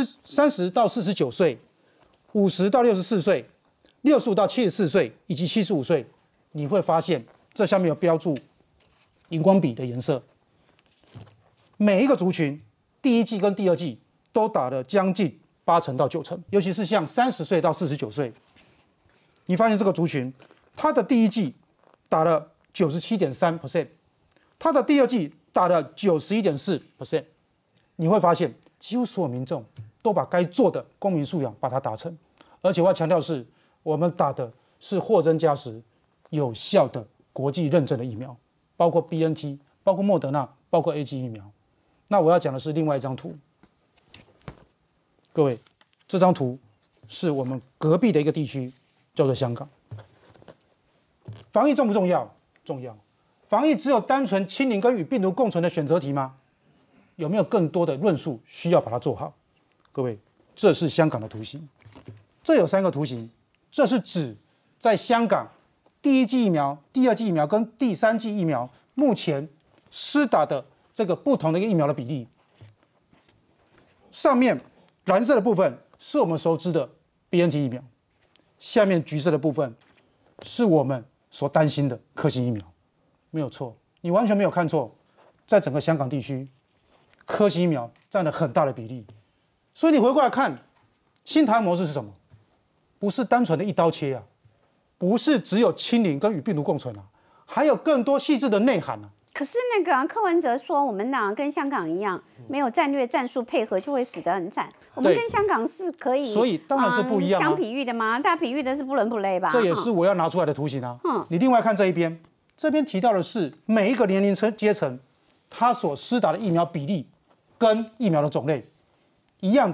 30到49岁，50到64岁，65到74岁以及75岁，你会发现这下面有标注荧光笔的颜色。每一个族群，第一剂跟第二剂都打了将近80%到90%，尤其是像30岁到49岁。你发现这个族群，他的第一剂打了97.3%，他的第二剂打了91.4%。你会发现，几乎所有民众都把该做的公民素养把它达成。而且我要强调的是，我们打的是货真价实、有效的国际认证的疫苗，包括 BNT、包括莫德纳、包括 AZ 疫苗。那我要讲的是另外一张图，各位，这张图是我们隔壁的一个地区。叫做香港。防疫重不重要？重要。防疫只有单纯清零跟与病毒共存的选择题吗？有没有更多的论述需要把它做好？各位，这是香港的图形，这有3个图形，这是指在香港第一剂疫苗、第二剂疫苗跟第3剂疫苗目前施打的这个不同的一个疫苗的比例。上面蓝色的部分是我们熟知的 BNT 疫苗。下面橘色的部分是我们所担心的科兴疫苗，没有错，你完全没有看错，在整个香港地区，科兴疫苗占了很大的比例。所以你回过来看，新台湾模式是什么？不是单纯的一刀切啊，不是只有清零跟与病毒共存啊，还有更多细致的内涵啊。
可是那个柯文哲说，我们呢跟香港一样，没有战略战术配合就会死得很惨。我们跟香港是可以，
所以当然是不一样
相比喻的吗？大家比喻的是不伦不类吧？
这也是我要拿出来的图形啊。你另外看这一边，这边提到的是每一个年龄阶层，他所施打的疫苗比例跟疫苗的种类一样的，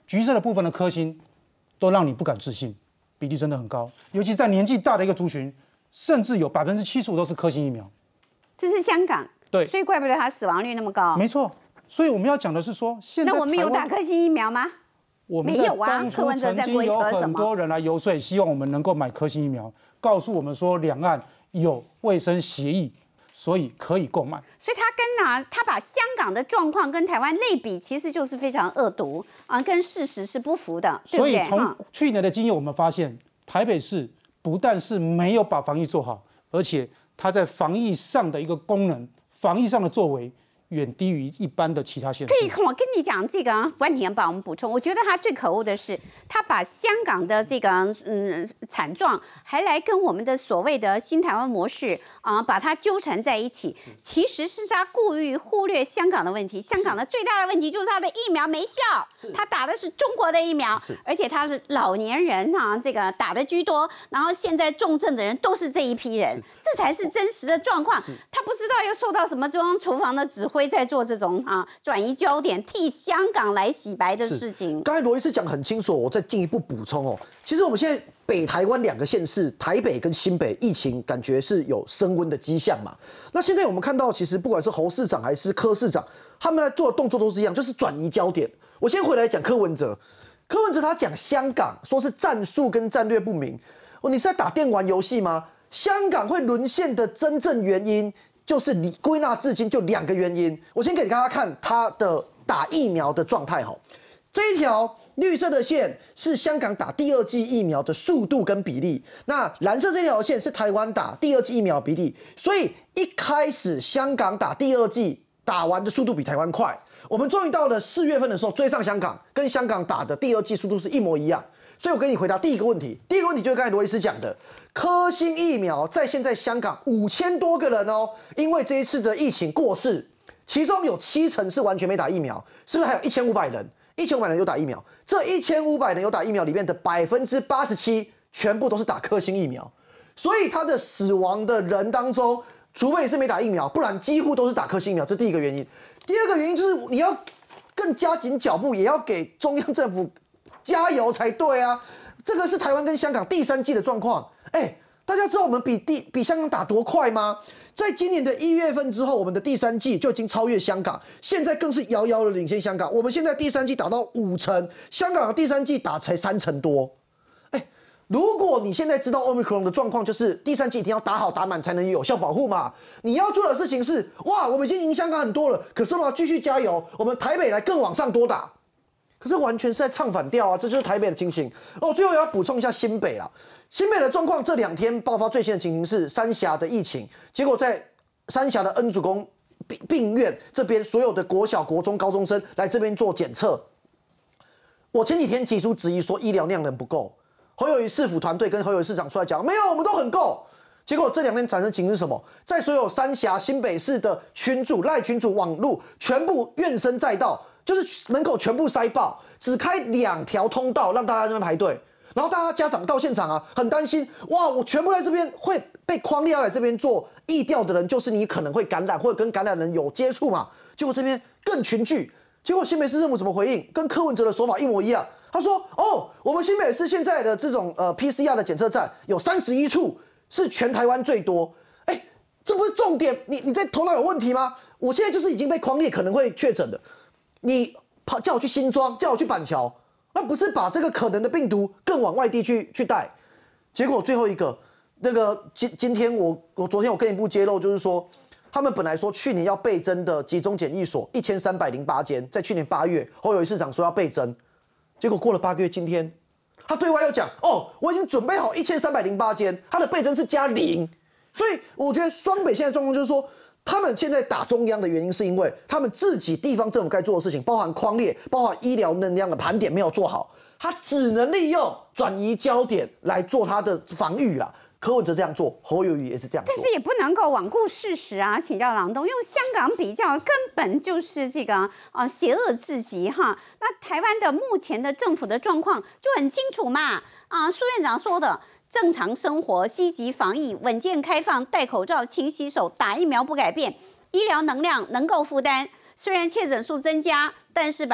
橘色的部分的颗星都让你不敢置信，比例真的很高，尤其在年纪大的一个族群，甚至有75%都是颗星疫苗。
这是香港，
对，
所以怪不得它死亡率那么高。
没错，所以我们要讲的是说，现在
那我们有打颗星疫苗吗？没有啊，柯文哲在鬼扯什么？
有很多人来游说，希望我们能够买科兴疫苗，告诉我们说两岸有卫生协议，所以可以购买。
所以他把香港的状况跟台湾类比，其实就是非常恶毒啊，跟事实是不符的，对不对？
所以从去年的经验，我们发现台北市不但是没有把防疫做好，而且它在防疫上的一个功能、防疫上的作为，远低于一般的其他县市。
对，我跟你讲这个关田帮我们补充，我觉得他最可恶的是，他把香港的这个惨状，还来跟我们的所谓的新台湾模式把它纠缠在一起。其实是他故意忽略香港的问题。香港的最大的问题就是他的疫苗没效，他打的是中国的疫苗，而且他是老年人这个打的居多，然后现在重症的人都是这一批人，这才是真实的状况。他不知道又受到什么中央厨房的指挥。在做这种转移焦点、替香港来洗白的事情。
刚才罗医师讲得很清楚，我再进一步补充哦。其实我们现在北台湾2个县市，台北跟新北疫情感觉是有升温的迹象嘛。那现在我们看到，其实不管是侯市长还是柯市长，他们在做的动作都是一样，就是转移焦点。我先回来讲柯文哲，柯文哲他讲香港说是战术跟战略不明，你是在打电玩游戏吗？香港会沦陷的真正原因。就是你归纳至今就2个原因，我先给大家看他的打疫苗的状态哈。这一条绿色的线是香港打第2剂疫苗的速度跟比例，那蓝色这条线是台湾打第2剂疫苗比例。所以一开始香港打第2剂打完的速度比台湾快，我们终于到了4月份的时候追上香港，跟香港打的第2剂速度是一模一样。所以我跟你回答第一个问题，第一个问题就是刚才罗医师讲的，科兴疫苗在现在香港5000多个人哦，因为这一次的疫情过世，其中有70%是完全没打疫苗，是不是还有1500人？1500人有打疫苗，这1500人有打疫苗里面的87%全部都是打科兴疫苗，所以他的死亡的人当中，除非是没打疫苗，不然几乎都是打科兴疫苗，这第一个原因。第二个原因就是你要更加紧脚步，也要给中央政府加油才对啊！这个是台湾跟香港第3剂的状况。大家知道我们比香港打多快吗？在今年的1月份之后，我们的第3剂就已经超越香港，现在更是遥遥的领先香港。我们现在第3剂打到5成，香港的第3剂打才3成多。如果你现在知道 Omicron 的状况，就是第3剂一定要打好打满才能有效保护嘛。你要做的事情是，哇，我们已经赢香港很多了，可是我们要继续加油，我们台北来更往上多打。可是完全是在唱反调啊！这就是台北的情形。最后也要补充一下新北啦。新北的状况，这2天爆发最新的情形是三峡的疫情，结果在三峡的恩主公病院这边，所有的国小、国中、高中生来这边做检测。我前几天提出质疑说医疗量能不够，侯友宜市府团队跟侯友宜市长出来讲，没有，我们都很够。结果这2天产生情形是什么？在所有三峡、新北市的群组、赖群组、网路全部怨声载道。就是门口全部塞爆，只开2条通道让大家在这边排队，然后大家家长到现场很担心，哇，我全部在这边会被匡列要来这边做疫调的人，就是你可能会感染或者跟感染人有接触嘛。结果这边更群聚，结果新北市政府怎么回应？跟柯文哲的说法一模一样，他说，我们新北市现在的这种PCR 的检测站有31处，是全台湾最多。这不是重点，你在头脑有问题吗？我现在就是已经被匡列可能会确诊的。你叫我去新庄，叫我去板桥，那不是把这个可能的病毒更往外地去带？结果最后一个，那个今天我昨天我更一步揭露，就是说他们本来说去年要倍增的集中检疫所1308间，在去年8月，侯友宜市长说要倍增，结果过了8个月，今天他对外又讲，我已经准备好1308间，他的倍增是加0，所以我觉得双北现在状况就是说。他们现在打中央的原因，是因为他们自己地方政府该做的事情，包含匡列、包含医疗能量的盘点没有做好，他只能利用转移焦点来做他的防御啦。柯文哲这样做，侯友宜也是这样做，
但是也不能够罔顾事实啊！请教郎东，用香港比较，根本就是这个邪恶至极哈。那台湾的目前的政府的状况就很清楚嘛苏院长说的。正常生活，积极防疫，稳健开放，戴口罩，勤洗手，打疫苗不改变，医疗能量能够负担。虽然确诊数增加， 但是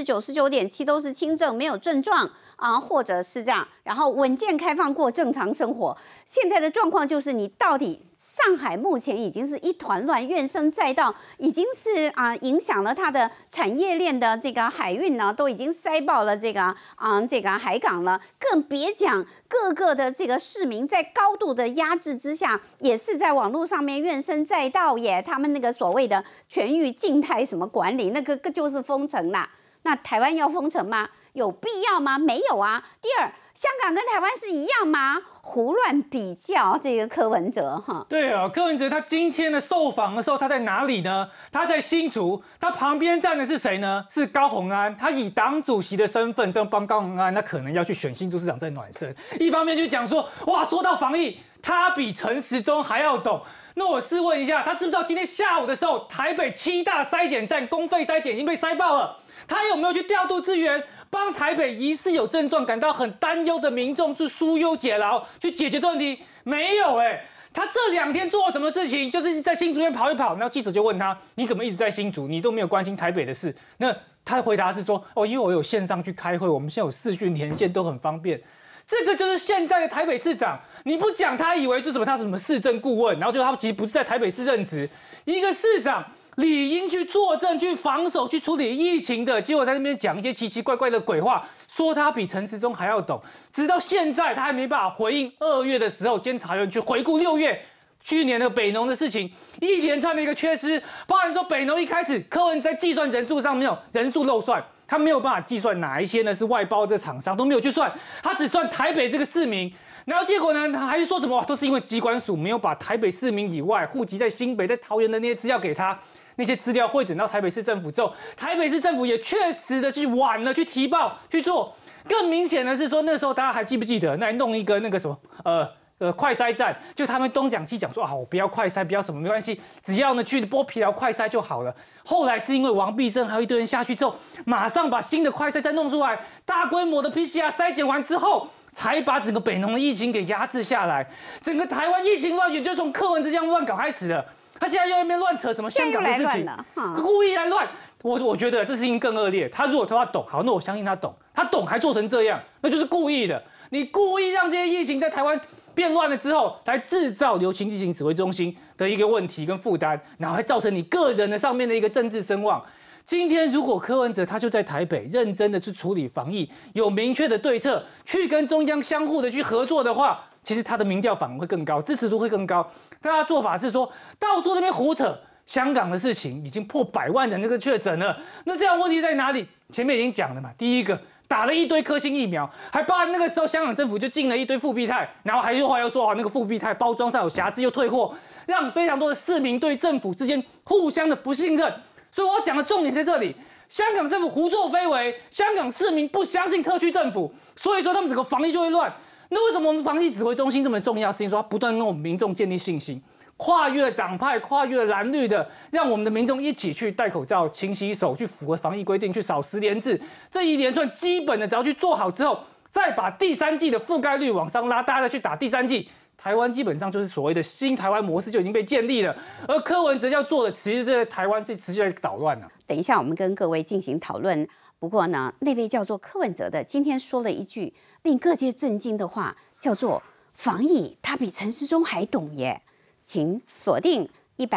99.7%都是轻症，没有症状啊，或者是这样，然后稳健开放过正常生活。现在的状况就是，你到底上海目前已经是一团乱，怨声载道，已经是影响了它的产业链的这个海运呢，都已经塞爆了这个海港了，更别讲各个的这个市民在高度的压制之下，也是在网络上面怨声载道耶。他们那个所谓的全域静态什么管理，那个就是封城啦。那台湾要封城吗？有必要吗？没有啊。第二，香港跟台湾是一样吗？胡乱比较，这个柯文哲哈。
对啊，柯文哲他今天的受访的时候，他在哪里呢？他在新竹，他旁边站的是谁呢？是高虹安，他以党主席的身份，这帮高虹安，他可能要去选新竹市长在暖身。一方面就讲说，哇，说到防疫，他比陈时中还要懂。那我试问一下，他知不知道今天下午的时候，台北7大筛检站公费筛检已经被塞爆了？他有没有去调度资源？帮台北疑似有症状感到很担忧的民众去疏忧解劳，去解决这问题？没有他这2天做了什么事情？就是在新竹那边跑一跑，然后记者就问他：你怎么一直在新竹？你都没有关心台北的事？那他的回答是说：哦，因为我有线上去开会，我们现在有视讯连线，都很方便。这个就是现在的台北市长，你不讲，他以为是什么？他是什么市政顾问？然后就他其实不是在台北市任职，一个市长。理应去作证、去防守、去处理疫情的，结果在那边讲一些奇奇怪怪的鬼话，说他比陈时中还要懂。直到现在，他还没办法回应2月的时候，监察院去回顾6月去年的北农的事情，一连串的一个缺失，包含说北农一开始柯文在计算人数上没有人数漏算，他没有办法计算哪一些呢是外包的厂商都没有去算，他只算台北这个市民。然后结果呢，他还是说什么都是因为疾管署没有把台北市民以外户籍在新北、在桃园的那些资料给他。那些资料汇整到台北市政府之后，台北市政府也确实的去晚了去提报去做。更明显的是说，那时候大家还记不记得，那弄一个那个什么快筛站，就他们东讲西讲说我不要快筛，不要什么没关系，只要呢去剥皮疗快筛就好了。后来是因为王必胜还有一堆人下去之后，马上把新的快筛站弄出来，大规模的 PCR 筛检完之后，才把整个北农的疫情给压制下来。整个台湾疫情乱源就从柯文哲这样乱搞开始了。他现在又在那边乱扯什么香港的事情，故意来乱。我觉得这事情更恶劣。他如果他懂，好，那我相信他懂。他懂还做成这样，那就是故意的。你故意让这些疫情在台湾变乱了之后，来制造流行疫情指挥中心的一个问题跟负担，然后还造成你个人的上面的一个政治声望。今天如果柯文哲他就在台北认真的去处理防疫，有明确的对策，去跟中央相互的去合作的话，其实他的民调反而会更高，支持度会更高。但他的做法是说，到处那边胡扯，香港的事情已经破100万人这个确诊了，那这样问题在哪里？前面已经讲了嘛，第一个打了一堆科兴疫苗，还包含那个时候香港政府就进了一堆复必泰，然后后来又说那个复必泰包装上有瑕疵又退货，让非常多的市民对政府之间互相的不信任。所以我讲的重点在这里，香港政府胡作非为，香港市民不相信特区政府，所以说他们整个防疫就会乱。那为什么我们防疫指挥中心这么重要？是因为说它不断跟我们民众建立信心，跨越党派、跨越蓝绿的，让我们的民众一起去戴口罩、勤洗手，去符合防疫规定，去扫10连制，这一连串基本的只要去做好之后，再把第3剂的覆盖率往上拉，大家再去打第3剂。台湾基本上就是所谓的新台湾模式就已经被建立了，而柯文哲要做的，其实在台湾这持续在捣乱呢。
等一下，我们跟各位进行讨论。不过呢，那位叫做柯文哲的今天说了一句令各界震惊的话，叫做“防疫他比陈时中还懂耶”。请锁定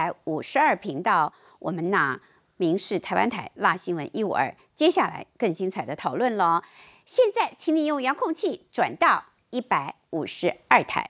152频道，我们民视台湾台辣新闻152，接下来更精彩的讨论咯。现在，请你用遥控器转到152台。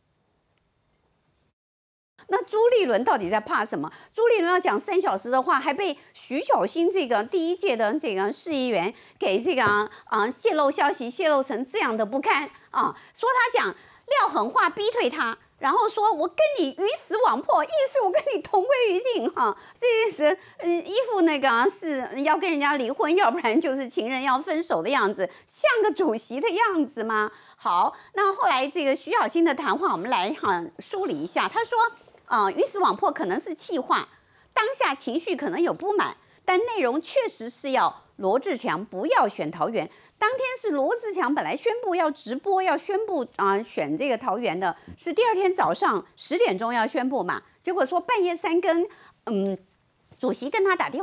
那朱立伦到底在怕什么？朱立伦要讲3小时的话，还被徐巧芯这个第1届的这个市议员给这个泄露消息泄露成这样的不堪啊！说他讲撂狠话逼退他，然后说我跟你鱼死网破，意思我跟你同归于尽哈。这是依附那个是要跟人家离婚，要不然就是情人要分手的样子，像个主席的样子吗？好，那后来这个徐巧芯的谈话，我们来梳理一下。他说。鱼死网破可能是气话，当下情绪可能有不满，但内容确实是要罗智强不要选桃园。当天是罗智强本来宣布要直播，要宣布选这个桃园的，是第2天早上10点钟要宣布嘛，结果说半夜3更，主席跟他打电话，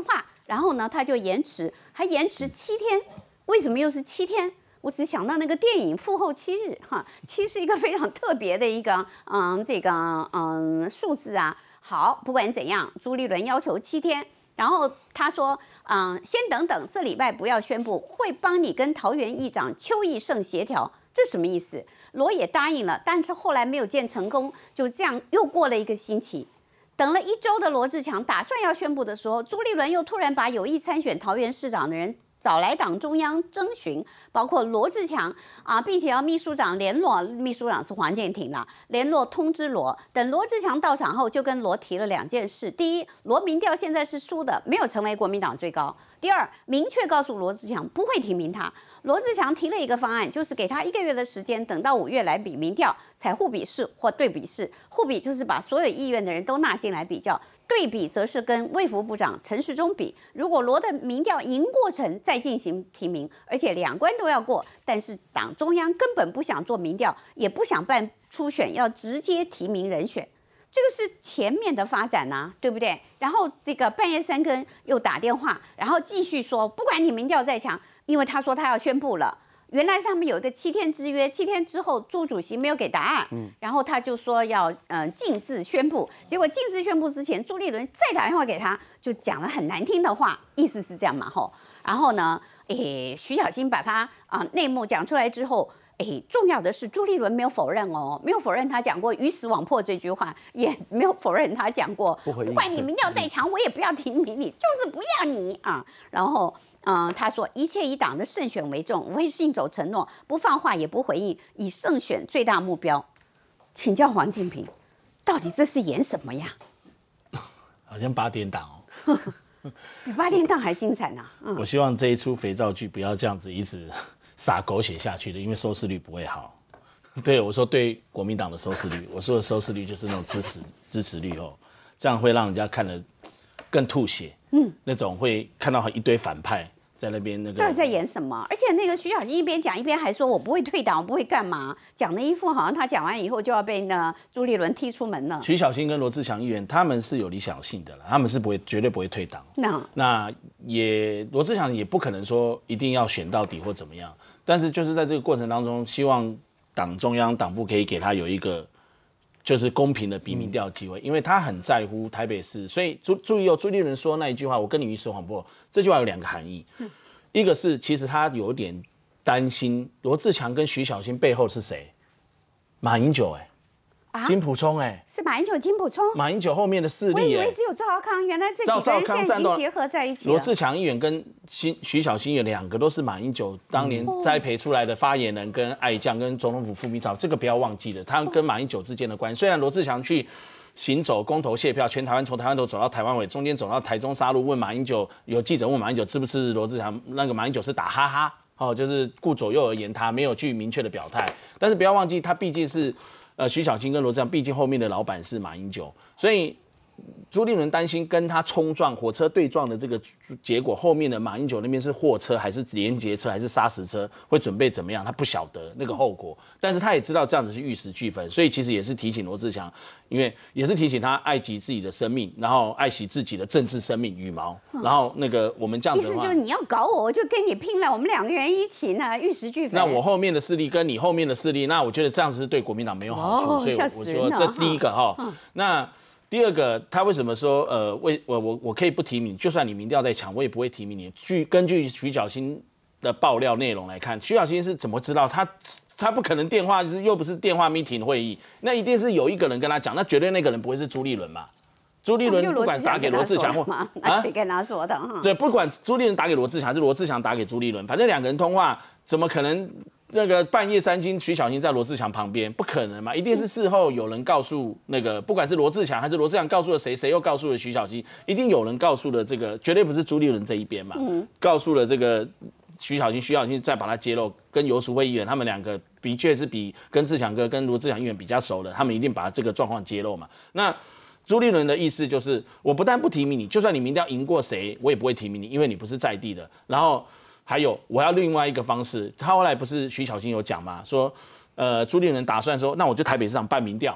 然后呢，他就延迟，还延迟7天。为什么又是7天？我只想到那个电影《父后7日》哈，7是一个非常特别的一个数字啊。好，不管怎样，朱立伦要求7天。然后他说，先等等，这礼拜不要宣布，会帮你跟桃园议长邱奕胜协调。这什么意思？罗也答应了，但是后来没有见成功，就这样又过了1个星期。等了1周的罗志强打算要宣布的时候，朱立伦又突然把有意参选桃园市长的人找来党中央征询，包括罗志强并且要秘书长联络，秘书长是黄健庭了，联络通知罗。等罗志强到场后，就跟罗提了2件事：第一，罗民调现在是输的，没有成为国民党最高；第二，明确告诉罗志强不会提名他。罗志强提了一个方案，就是给他1个月的时间，等到5月来比民调，采互比式或对比式。互比就是把所有意愿的人都纳进来比较。对比则是跟卫福部长陈时中比，如果罗的民调赢过程再进行提名，而且2关都要过，但是党中央根本不想做民调，也不想办初选，要直接提名人选，这个是前面的发展啊，对不对？然后这个半夜3更又打电话，然后继续说，不管你民调再强，因为他说他要宣布了。原来上面有一个7天之约，7天之后朱主席没有给答案，然后他就说要逕自宣布，结果逕自宣布之前，朱立伦再打电话给他，就讲了很难听的话，意思是这样嘛吼。然后呢，徐小新把他内幕讲出来之后。重要的是朱立伦没有否认哦，没有否认他讲过鱼死网破这句话，也没有否认他讲过不管你民调再强，我也不要提名你，就是不要你啊。然后他说一切以党的胜选为重，我会信守承诺，不放话也不回应，以胜选最大目标。请教黄敬平，到底这是演什么呀？
好像8点档哦，
比8点档还精彩呢。
我希望这一出肥皂剧不要这样子一直撒狗血下去的，因为收视率不会好。对，我说对国民党的收视率，我说的收视率就是那种支持率哦，这样会让人家看得更吐血。那种会看到一堆反派在那边那个。
到底在演什么？而且那个徐小新一边讲一边还说我不会退党，我不会干嘛，讲的一副好像他讲完以后就要被那朱立伦踢出门了。
徐小新跟罗志强议员他们是有理想性的啦，他们是绝对不会退党。那也罗志强也不可能说一定要选到底或怎么样。但是就是在这个过程当中，希望党中央党部可以给他有一个就是公平的比民调机会，因为他很在乎台北市，所以注意哦，朱立伦说那一句话，我跟你鱼死网破，这句话有2个含义，一个是其实他有点担心罗志强跟徐小新背后是谁，马英九金溥聪
是马英九金溥聪，
马英九后面的势力
我以为只有赵少康，原来这几个人现在已经结合在一起了。
罗志强议员跟徐小新也2个都是马英九当年栽培出来的发言人跟爱将跟总统府副秘书长，这个不要忘记了，他跟马英九之间的关系。虽然罗志强去行走公投谢票，全台湾从台湾头走到台湾尾，中间走到台中沙鹿，问马英九，有记者问马英九支不支持罗志强，那个马英九是打哈哈就是顾左右而言他，没有去明确的表态。但是不要忘记，他毕竟是。徐小新跟罗志强，毕竟后面的老板是马英九，所以朱立伦担心跟他冲撞火车对撞的这个结果，后面的马英九那边是货车还是连结车还是砂石车，会准备怎么样？他不晓得那个后果，但是他也知道这样子是玉石俱焚，所以其实也是提醒罗志强，因为也是提醒他爱惜自己的生命，然后爱惜自己的政治生命羽毛，然后那个我们这样子的话，
意思就是你要搞我，我就跟你拼了，我们2个人一起呢，玉石俱焚。
那我后面的势力跟你后面的势力，那我觉得这样子是对国民党没有好处，所以我说这第一个那。第二个，他为什么说我可以不提名，就算你民调再强，我也不会提名你。根据徐小新的爆料内容来看，徐小新是怎么知道他不可能电话又不是电话 meeting 会议，那一定是有一个人跟他讲，那绝对那个人不会是朱立伦嘛？朱立伦不管打给罗志强或
谁跟他说的？
对，不管朱立伦打给罗志强还是罗志强打给朱立伦，反正2个人通话，怎么可能？那个半夜3更，徐小新在罗志强旁边，不可能嘛？一定是事后有人告诉那个，不管是罗志强还是罗志强告诉了谁，谁又告诉了徐小新，一定有人告诉了这个，绝对不是朱立伦这一边嘛。告诉了这个徐小新再把他揭露，跟游淑慧议员他们2个的确是比跟志强哥跟罗志强议员比较熟的，他们一定把这个状况揭露嘛。那朱立伦的意思就是，我不但不提名你，就算你民调赢过谁，我也不会提名你，因为你不是在地的。然后。还有，我要另外一个方式。他后来不是徐小新有讲吗？说，朱立伦打算说，那我就台北市长办民调，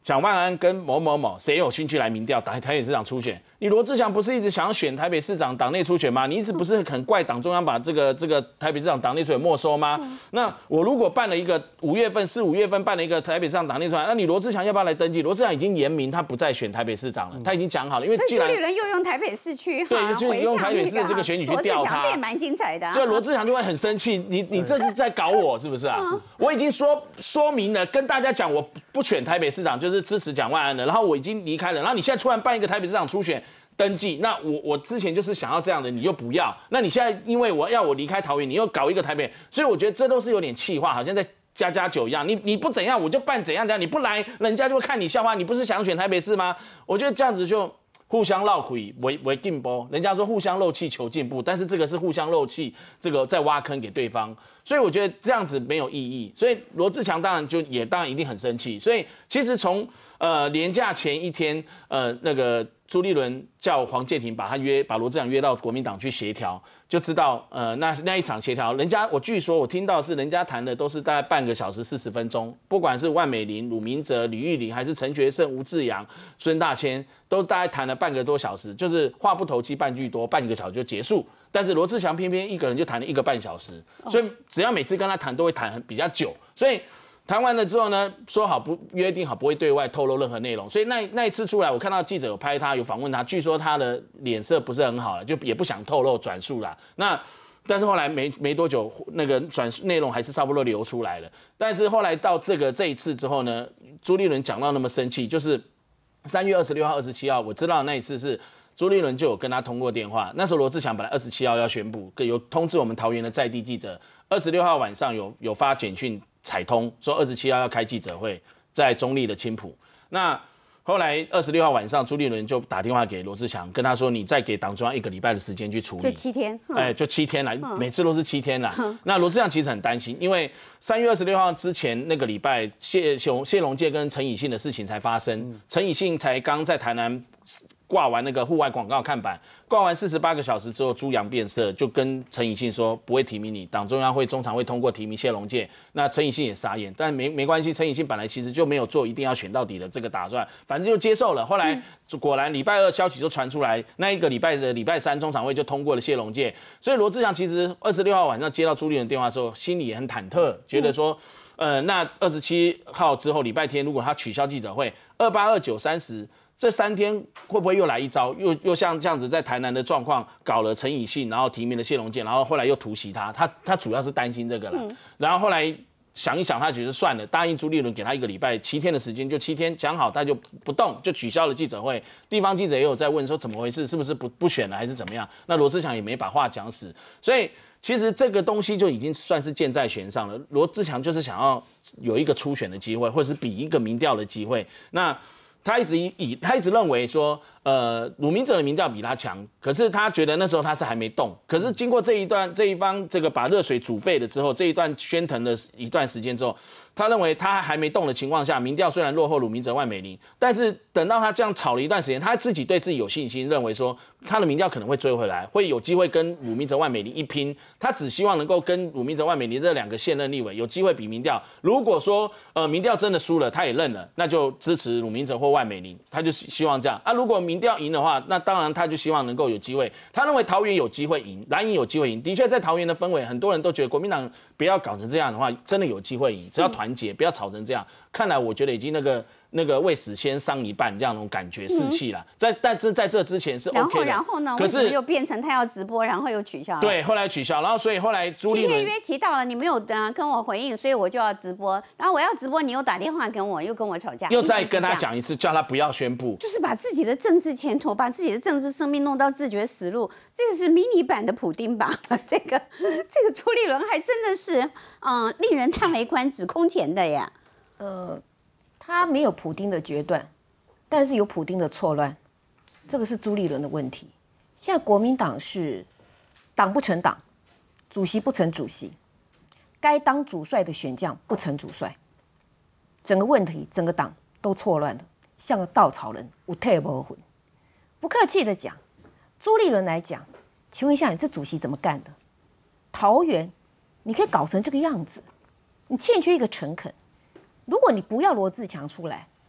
蒋万安跟某某某谁有兴趣来民调打台北市长初选？你罗志祥不是一直想要选台北市长党内初选吗？你一直不是很怪党中央把这个台北市长党内初选没收吗？那我如果办了一个4、5月份办了一个台北市长党内初选，那你罗志祥要不要来登记？罗志祥已经言明他不再选台北市长了，他已经讲好了，因为既然
所以朱立伦又用台北市区
对，就是用台北市的这个选举去调他，
这也蛮精彩的。
所以罗志祥就会很生气，你这是在搞我是不是啊？我已经说明了，跟大家讲我不选台北市长，就是支持蒋万安的，然后我已经离开了，然后你现在突然办一个台北市长初选登记，那我之前就是想要这样的，你又不要，那你现在因为我离开桃园，你又搞一个台北，所以我觉得这都是有点气话，好像在加酒一样，你不怎样我就办怎样，你不来人家就会看你笑话，你不是想选台北市吗？我觉得这样子就互相绕亏为进步，人家说互相漏气求进步，但是这个是互相漏气，这个在挖坑给对方，所以我觉得这样子没有意义。所以罗志强当然一定很生气。所以其实从连假前一天，那个朱立伦叫黄健庭把罗志强约到国民党去协调，就知道那一场协调，我据说我听到是人家谈的都是大概半个小时40分钟，不管是万美玲、鲁明哲、李玉玲，还是陈学圣、吴志阳、孙大千，都是大概谈了半个多小时，就是话不投机半句多，半个小时就结束。但是罗志祥偏偏一个人就谈了1个半小时，所以只要每次跟他谈都会谈比较久，所以谈完了之后呢，说好约定好不会对外透露任何内容，所以那一次出来，我看到记者有拍他，有访问他，据说他的脸色不是很好了，就也不想透露转述啦。但是后来没多久，那个转述内容还是差不多流出来了。但是后来到这一次之后呢，朱立伦讲到那么生气，就是3月26号、27号，我知道那一次是朱立伦就有跟他通过电话，那时候罗志祥本来27号要宣布，有通知我们桃园的在地记者，26号晚上有发简讯采通，说27号要开记者会，在中立的青埔。那后来26号晚上，朱立伦就打电话给罗志祥，跟他说：“你再给党中央1个礼拜的时间去处理。”
就7天，
就7天啦，每次都是7天啦。那罗志祥其实很担心，因为3月26号之前那个礼拜，谢龙介跟陈以信的事情才发生，陈以信才刚在台南挂完那个户外广告看板，挂完48个小时之后，朱杨变色，就跟陈以信说不会提名你，党中央中常会通过提名谢龙介。那陈以信也傻眼，但没关系，陈以信本来其实就没有做一定要选到底的这个打算，反正就接受了。后来果然礼拜2消息就传出来，那一个礼拜3中常会就通过了谢龙介。所以罗志祥其实26号晚上接到朱立伦电话的时候，心里也很忐忑，觉得说，那27号之后礼拜天如果他取消记者会，28、29、30。这3天会不会又来一招？又像这样子在台南的状况搞了陈以信，然后提名了谢龙介，然后后来又突袭他主要是担心这个了。然后后来想一想，他觉得算了，答应朱立伦给他1个礼拜7天的时间，就7天讲好，他就不动，就取消了记者会。地方记者也有在问说怎么回事，是不是不选了还是怎么样？那罗志祥也没把话讲死，所以其实这个东西就已经算是箭在弦上了。罗志祥就是想要有一个初选的机会，或者是比一个民调的机会。那他一直认为说，鲁明哲的民调比他强，可是他觉得那时候他是还没动。可是经过这一方这个把热水煮沸了之后，这一段喧腾的一段时间之后，他认为他还没动的情况下，民调虽然落后鲁明哲、万美玲，但是等到他这样吵了一段时间，他自己对自己有信心，认为说他的民调可能会追回来，会有机会跟鲁明哲、万美玲一拼。他只希望能够跟鲁明哲、万美玲这2个现任立委有机会比民调。如果说民调真的输了，他也认了，那就支持鲁明哲或万美玲，他就希望这样。如果民调赢的话，那当然他就希望能够有机会。他认为桃园有机会赢，蓝营有机会赢。的确，在桃园的氛围，很多人都觉得国民党不要搞成这样的话，真的有机会赢，只要团结，不要吵成这样。看来我觉得已经那个未死先伤一半这样的种感觉士气啦。但是在这之前是 OK 的。
然后呢？为什么又变成他要直播，然后又取消了？
对，后来取消，然后所以后来朱立伦
7天约期到了，你没有跟我回应，所以我就要直播。然后我要直播，你又打电话跟我，又跟我吵架，
又再跟他讲一次，叫他不要宣布，
就是把自己的政治前途、把自己的政治生命弄到自绝死路。这个是迷你版的普丁吧？这个朱立伦还真的是令人叹为观止，空前的呀。
他没有普丁的决断，但是有普丁的错乱，这个是朱立伦的问题。现在国民党是党不成党，主席不成主席，该当主帅的选将不成主帅，整个问题整个党都错乱了，像个稻草人，有体无魂。不客气的讲，朱立伦来讲，请问一下，你这主席怎么干的？桃园你可以搞成这个样子，你欠缺一个诚恳。如果你不要罗志强出来，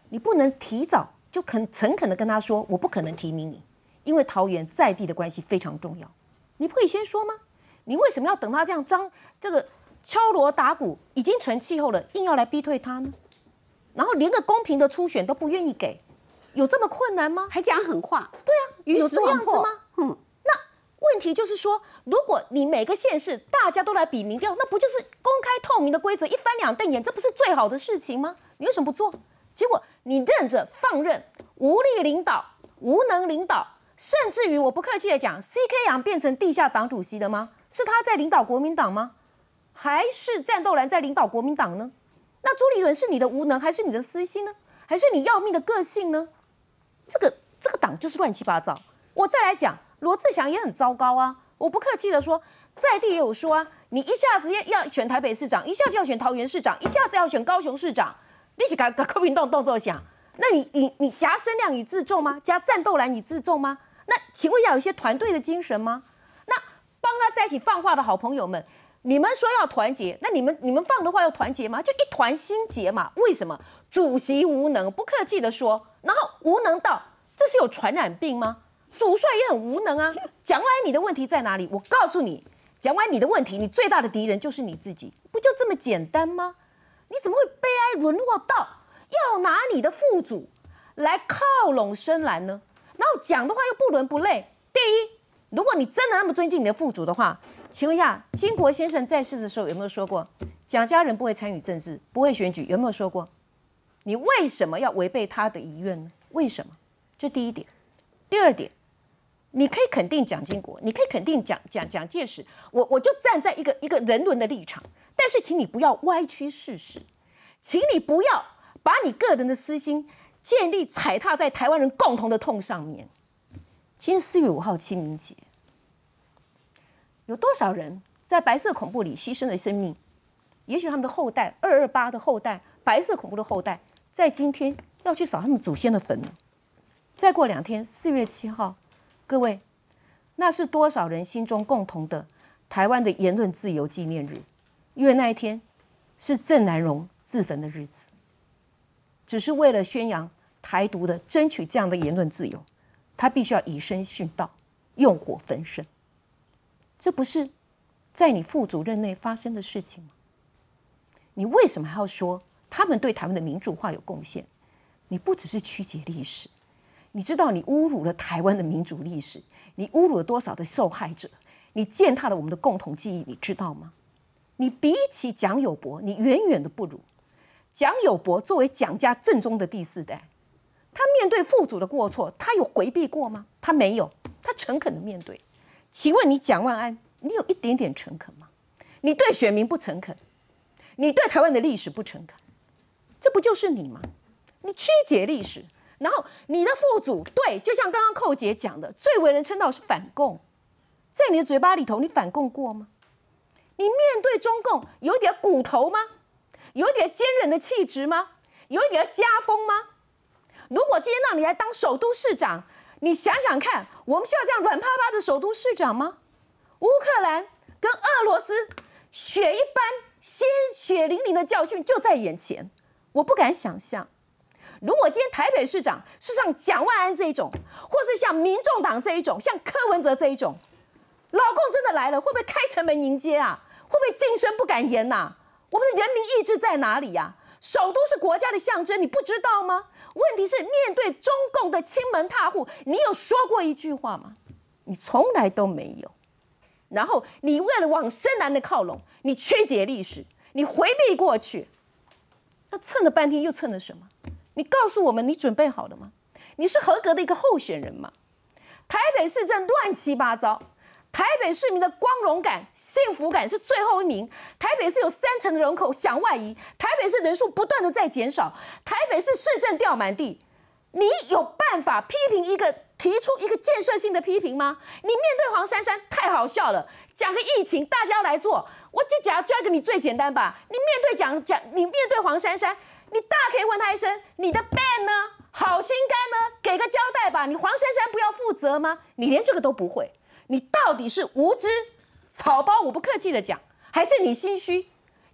你不能提早就诚恳的跟他说，我不可能提名你，因为桃园在地的关系非常重要。你不可以先说吗？你为什么要等他这样这个敲锣打鼓，已经成气候了，硬要来逼退他呢？然后连个公平的初选都不愿意给，有这么困难吗？
还讲狠话，
对啊，有
鱼死网破
这样子吗？那问题就是说，如果你每个县市大家都来比民调，那不就是公开透明的规则，一翻两瞪眼，这不是最好的事情吗？你为什么不做？结果你任着放任，无力领导，无能领导，甚至于我不客气的讲 ，CK 杨变成地下党主席的吗？是他在领导国民党吗？还是战斗蓝在领导国民党呢？那朱立伦是你的无能，还是你的私心呢？还是你要命的个性呢？这个党就是乱七八糟。我再来讲，罗志祥也很糟糕啊。我不客气的说，在地也有说啊，你一下子要选台北市长，一下子要选桃园市长，一下子要选高雄市长，你是搞柯文动作想，那你夹声量以自重吗？夹战斗蓝以自重吗？那请问一下，有一些团队的精神吗？那帮他在一起放话的好朋友们，你们说要团结，那你们放的话要团结吗？就一团心结嘛？为什么？主席无能，不客气的说，然后无能到这是有传染病吗？主帅也很无能啊。蒋万安你的问题在哪里？我告诉你，蒋万安你的问题，你最大的敌人就是你自己，不就这么简单吗？你怎么会悲哀沦落到要拿你的副主来靠拢深蓝呢？然后讲的话又不伦不类。第一，如果你真的那么尊敬你的副主的话，请问一下，金国先生在世的时候有没有说过蒋家人不会参与政治，不会选举？有没有说过？你为什么要违背他的遗愿呢？为什么？这第一点。第二点，你可以肯定蒋经国，你可以肯定蒋介石，我就站在一个人伦的立场，但是请你不要歪曲事实，请你不要把你个人的私心建立踩踏在台湾人共同的痛上面。今天4月5号清明节，有多少人在白色恐怖里牺牲了生命？也许他们的后代228的后代，白色恐怖的后代，在今天要去扫他们祖先的坟。再过2天，4月7号，各位，那是多少人心中共同的台湾的言论自由纪念日？因为那一天是郑南榕自焚的日子，只是为了宣扬台独的争取这样的言论自由，他必须要以身殉道，用火焚身。这不是在你副主任内发生的事情吗？你为什么还要说他们对台湾的民主化有贡献？你不只是曲解历史，你知道你侮辱了台湾的民主历史，你侮辱了多少的受害者，你践踏了我们的共同记忆，你知道吗？你比起蒋友柏，你远远的不如。蒋友柏作为蒋家正宗的第4代，他面对副主的过错，他有回避过吗？他没有，他诚恳的面对。请问你蒋万安，你有一点点诚恳吗？你对选民不诚恳，你对台湾的历史不诚恳，这不就是你吗？你曲解历史，然后你的副主对，就像刚刚寇姐讲的，最为人称道是反共，在你的嘴巴里头，你反共过吗？你面对中共有一点骨头吗？有一点坚韧的气质吗？有一点家风吗？如果今天让你来当首都市长，你想想看，我们需要这样软趴趴的首都市长吗？乌克兰跟俄罗斯血一般鲜血淋淋的教训就在眼前，我不敢想象。如果今天台北市长是像蒋万安这一种，或是像民众党这一种，像柯文哲这一种，老共真的来了，会不会开城门迎接啊？会不会噤声不敢言呐？我们的人民意志在哪里呀？首都是国家的象征，你不知道吗？问题是面对中共的亲门踏户，你有说过一句话吗？你从来都没有。然后你为了往深蓝的靠拢，你曲解历史，你回避过去，那蹭了半天又蹭了什么？你告诉我们，你准备好了吗？你是合格的一个候选人吗？台北市政乱七八糟，台北市民的光荣感、幸福感是最后一名。台北市有30%的人口向外移，台北市人数不断的在减少，台北市市政掉满地。你有办法提出一个建设性的批评吗？你面对黄珊珊太好笑了，讲个疫情大家要来做，我就讲一个你最简单吧。你面对黄珊珊，你大可以问他一声，你的 ban 呢？好心肝呢？给个交代吧。你黄珊珊不要负责吗？你连这个都不会，你到底是无知草包？我不客气的讲，还是你心虚？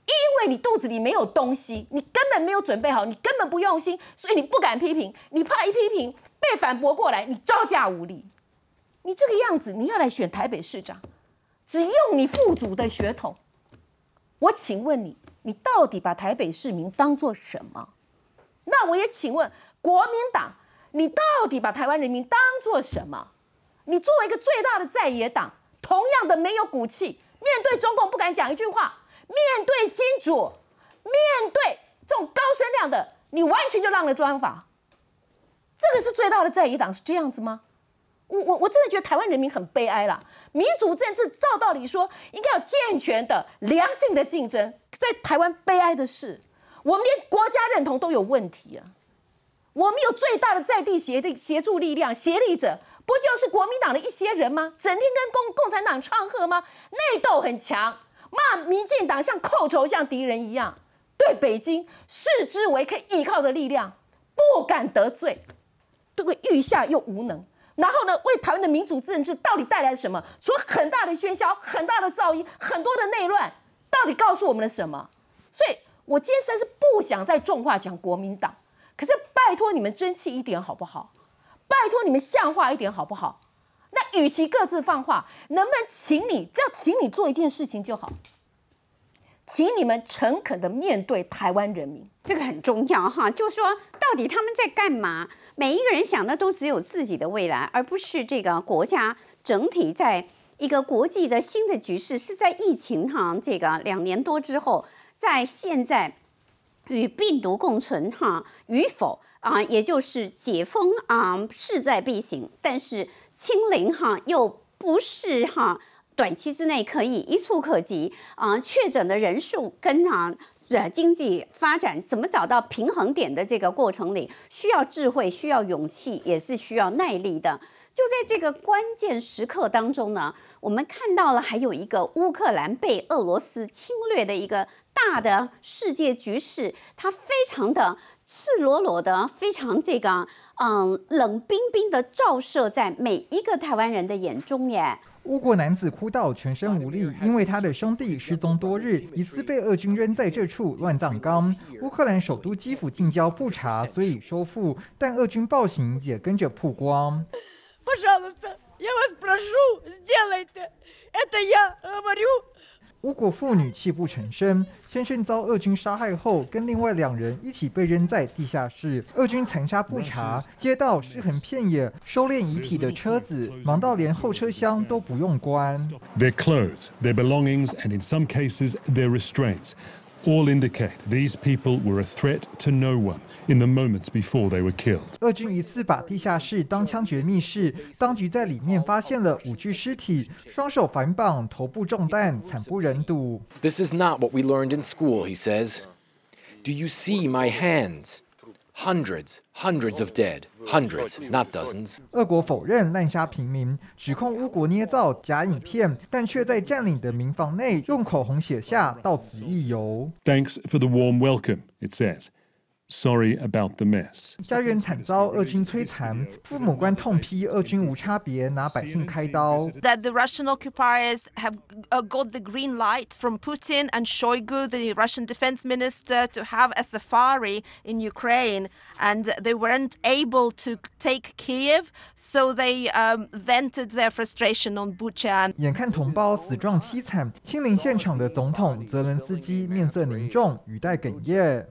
因为你肚子里没有东西，你根本没有准备好，你根本不用心，所以你不敢批评，你怕一批评被反驳过来，你招架无力。你这个样子，你要来选台北市长，只用你父祖的血统，我请问你，你到底把台北市民当作什么？那我也请问国民党，你到底把台湾人民当作什么？你作为一个最大的在野党，同样的没有骨气，面对中共不敢讲一句话，面对金主，面对这种高声量的，你完全就让了专法。这个是最大的在野党是这样子吗？我真的觉得台湾人民很悲哀啦。民主政治照道理说应该有健全的、良性的竞争，在台湾悲哀的是，我们连国家认同都有问题啊。我们有最大的在地协助力量、协力者，不就是国民党的一些人吗？整天跟共产党唱和吗？内斗很强，骂民进党像寇仇、像敌人一样，对北京视之为可以依靠的力量，不敢得罪，这个御下又无能。然后呢，为台湾的民主政治到底带来什么？除了很大的喧嚣、很大的噪音、很多的内乱，到底告诉我们了什么？所以我今天实在是不想再重话讲国民党，可是拜托你们争气一点好不好？拜托你们像话一点好不好？那与其各自放话，能不能请你，只要请你做一件事情就好，请你们诚恳的面对台湾人民，
这个很重要哈。就是说，到底他们在干嘛？每一个人想的都只有自己的未来，而不是这个国家整体在一个国际的新的局势，是在疫情哈这个2年多之后，在现在与病毒共存哈与否啊，也就是解封啊势在必行，但是清零哈又不是哈短期之内可以一触可及啊，确诊的人数跟经济发展怎么找到平衡点的这个过程里，需要智慧，需要勇气，也是需要耐力的。就在这个关键时刻当中呢，我们看到了还有一个乌克兰被俄罗斯侵略的一个大的世界局势，它非常的赤裸裸的，非常这个冷冰冰的照射在每一个台湾人的眼中耶。
乌国男子哭到全身无力，因为他的兄弟失踪多日，疑似被俄军扔在这处乱葬岗。乌克兰首都基辅近郊布查，所以收复，但俄军暴行也跟着曝光。
Пожалуйста, я вас прошу, сделайте. Это я говорю.
乌国妇女泣不成声，先生遭俄军杀害后，跟另外2人一起被扔在地下室。俄军残杀不查，街道尸横遍野，收敛遗体的车子忙到连后车厢都不用关。
Their clothes, their belongings, and in some cases their restraints all indicate these people were a threat to no one in the moments before they were killed.
俄军疑似把地下室当枪决密室，当局在里面发现了5具尸体，双手反绑，头部中弹，惨不忍睹。
This is not what we learned in school, he says. Do you see my hands? Hundreds of dead. Hundreds, not dozens.
俄国否认滥杀平民，指控乌国捏造假影片，但却在占领的民房内用口红写下“到此一游”。
Thanks for the warm welcome, it says. Sorry about the mess.
家园惨遭俄军摧残，父母官痛批俄军无差别拿百姓开刀。
That the Russian occupiers have got the green light from Putin and Shoigu, the Russian defense minister, to have a safari in Ukraine, and they weren't able to take Kyiv, so they vented their frustration on Bucha.
眼看同胞死状凄惨，亲临现场的总统泽伦斯基面色凝重，语带哽咽。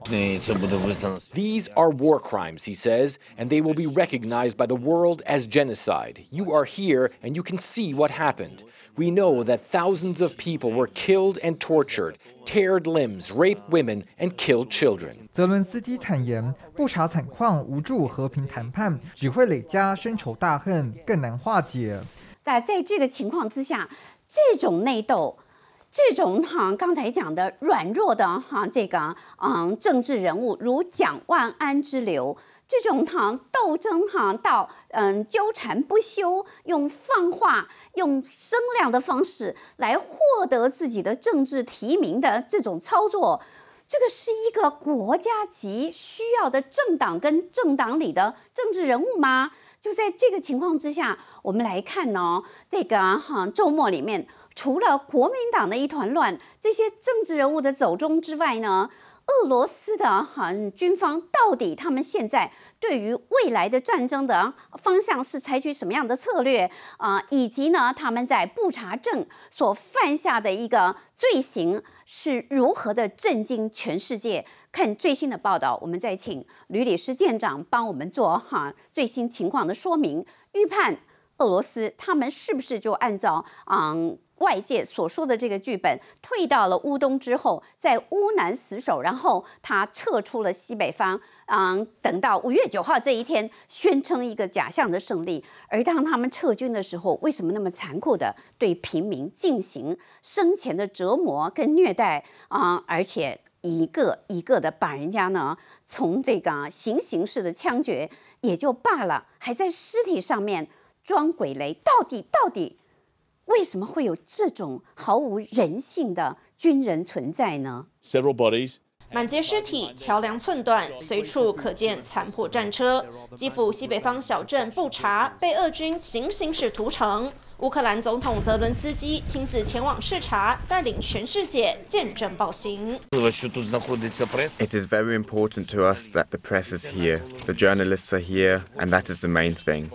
These are war crimes, he says, and they will be recognized by the world as genocide. You are here and you can see what happened. We know that thousands of people were killed and tortured, teared limbs, raped women, and killed children.
泽伦斯基坦言，布查惨况无助和平谈判，只会累加深仇大恨，更难化解。
但在这个情况之下，这种内斗。这种刚才讲的软弱的这个政治人物，如蒋万安之流，这种斗争到纠缠不休，用放话、用声量的方式来获得自己的政治提名的这种操作， 这个是一个国家级需要的政党跟政党里的政治人物吗？就在这个情况之下，我们来看这个周末里面，除了国民党的一团乱，这些政治人物的走中之外呢，俄罗斯的军方到底他们现在对于未来的战争的方向是采取什么样的策略以及呢，他们在布查镇所犯下的一个罪行是如何的震惊全世界？看最新的报道，我们再请吕理事舰长帮我们做最新情况的说明，预判俄罗斯他们是不是就按照外界所说的这个剧本，退到了乌东之后，在乌南死守，然后他撤出了西北方，等到5月9号这一天，宣称一个假象的胜利。而当他们撤军的时候，为什么那么残酷的对平民进行生前的折磨跟虐待而且一个一个的把人家呢从这个行刑式的枪决也就罢了，还在尸体上面装鬼雷，到底为什么会有这种毫无人性的军人存在呢？
Several bodies.
满街尸体，桥梁寸断，随处可见残破战车。基辅西北方小镇布查被俄军行刑式屠城。乌克兰总统泽伦斯基亲自前往视察，带领全世界见证暴行。
It is very important to us that the press is here, the journalists are here, and that is the main thing.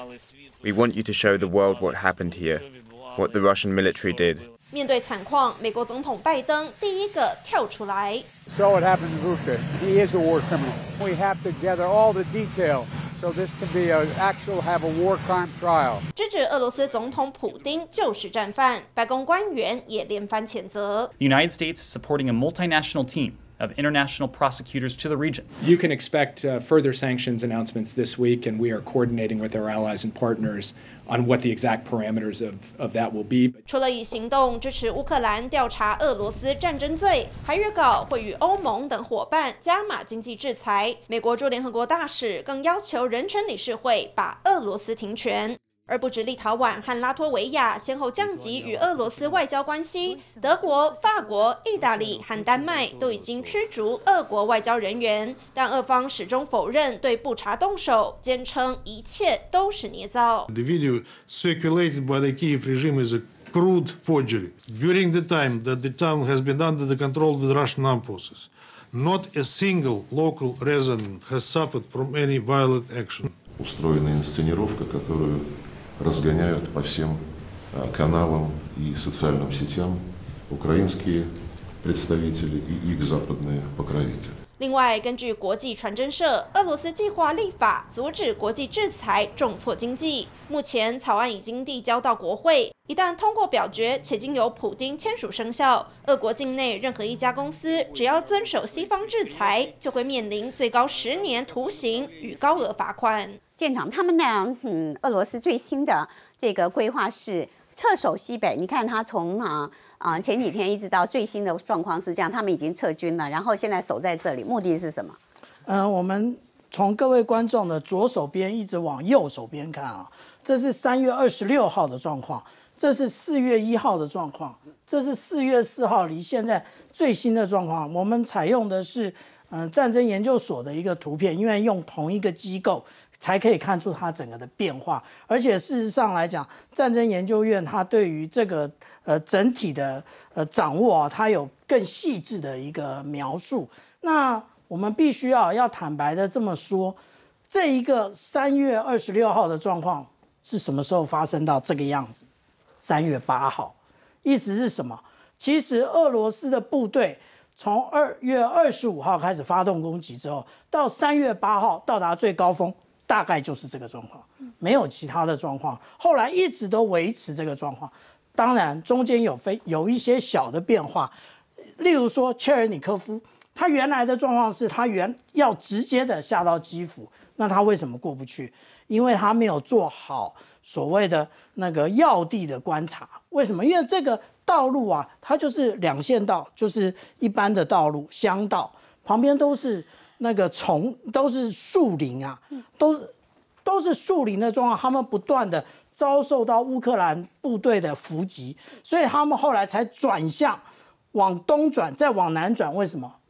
We want you to show the world what happened here, what the Russian military did.
面对惨况，美国总统拜登第一个跳出来。
So what happened to Bucha? He is a war criminal. We have to gather all the detail, so this can be have a war crime trial.
直指俄罗斯总统普丁就是战犯，白宫官员也连番谴责。
The United States is supporting a multinational team of international prosecutors to the region.
You can expect further sanctions announcements this week, and we are coordinating with our allies and partners on what the exact parameters of that will be.
除了以行动支持乌克兰调查俄罗斯战争罪，还预告会与欧盟等伙伴加码经济制裁。美国驻联合国大使更要求人权理事会把俄罗斯停权。而不止立陶宛和拉脱维亚先后降级与俄罗斯外交关系，德国、法国、意大利和丹麦都已经驱逐俄国外交人员，但俄方始终否认对布查动手，坚称一切都是捏造。
The video circulated by the Kiev regime is a crude forgery. During the time that the town has been under the control of the Russian armed forces, not a single local resident has suffered from any violent action.
Устроена инсценировка, которую разгоняют по всем каналам и социальным сетям украинские представители и их западные покровители.
另外，根据国际传真社，俄罗斯计划立法阻止国际制裁重挫经济。目前草案已经递交到国会，一旦通过表决，且经由普丁签署生效，俄国境内任何一家公司只要遵守西方制裁，就会面临最高10年徒刑与高额罚款。
舰长，他们呢，俄罗斯最新的这个规划是撤守西北。你看他从前几天一直到最新的状况是这样，他们已经撤军了，然后现在守在这里，目的是什么？
我们从各位观众的左手边一直往右手边看啊，这是3月26号的状况，这是4月1号的状况，这是4月4号离现在最新的状况。我们采用的是战争研究所的一个图片，因为用同一个机构才可以看出它整个的变化。而且事实上来讲，战争研究院它对于这个整体的掌握它有更细致的一个描述。那我们必须要坦白的这么说，这一个3月26号的状况是什么时候发生到这个样子？3月8号，意思是什么？其实俄罗斯的部队从2月25号开始发动攻击之后，到3月8号到达最高峰，大概就是这个状况，没有其他的状况。后来一直都维持这个状况，当然中间有一些小的变化，例如说切尔尼科夫，他原来的状况是他要直接的下到基辅，那他为什么过不去？因为他没有做好所谓的那个要地的观察。为什么？因为这个道路啊，它就是2线道，就是一般的道路，乡道，旁边都是那个都是树林啊，都是树林的状况，他们不断的遭受到乌克兰部队的伏击，所以他们后来才转向往东转，再往南转。为什么？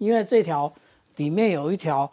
因为这条里面有一条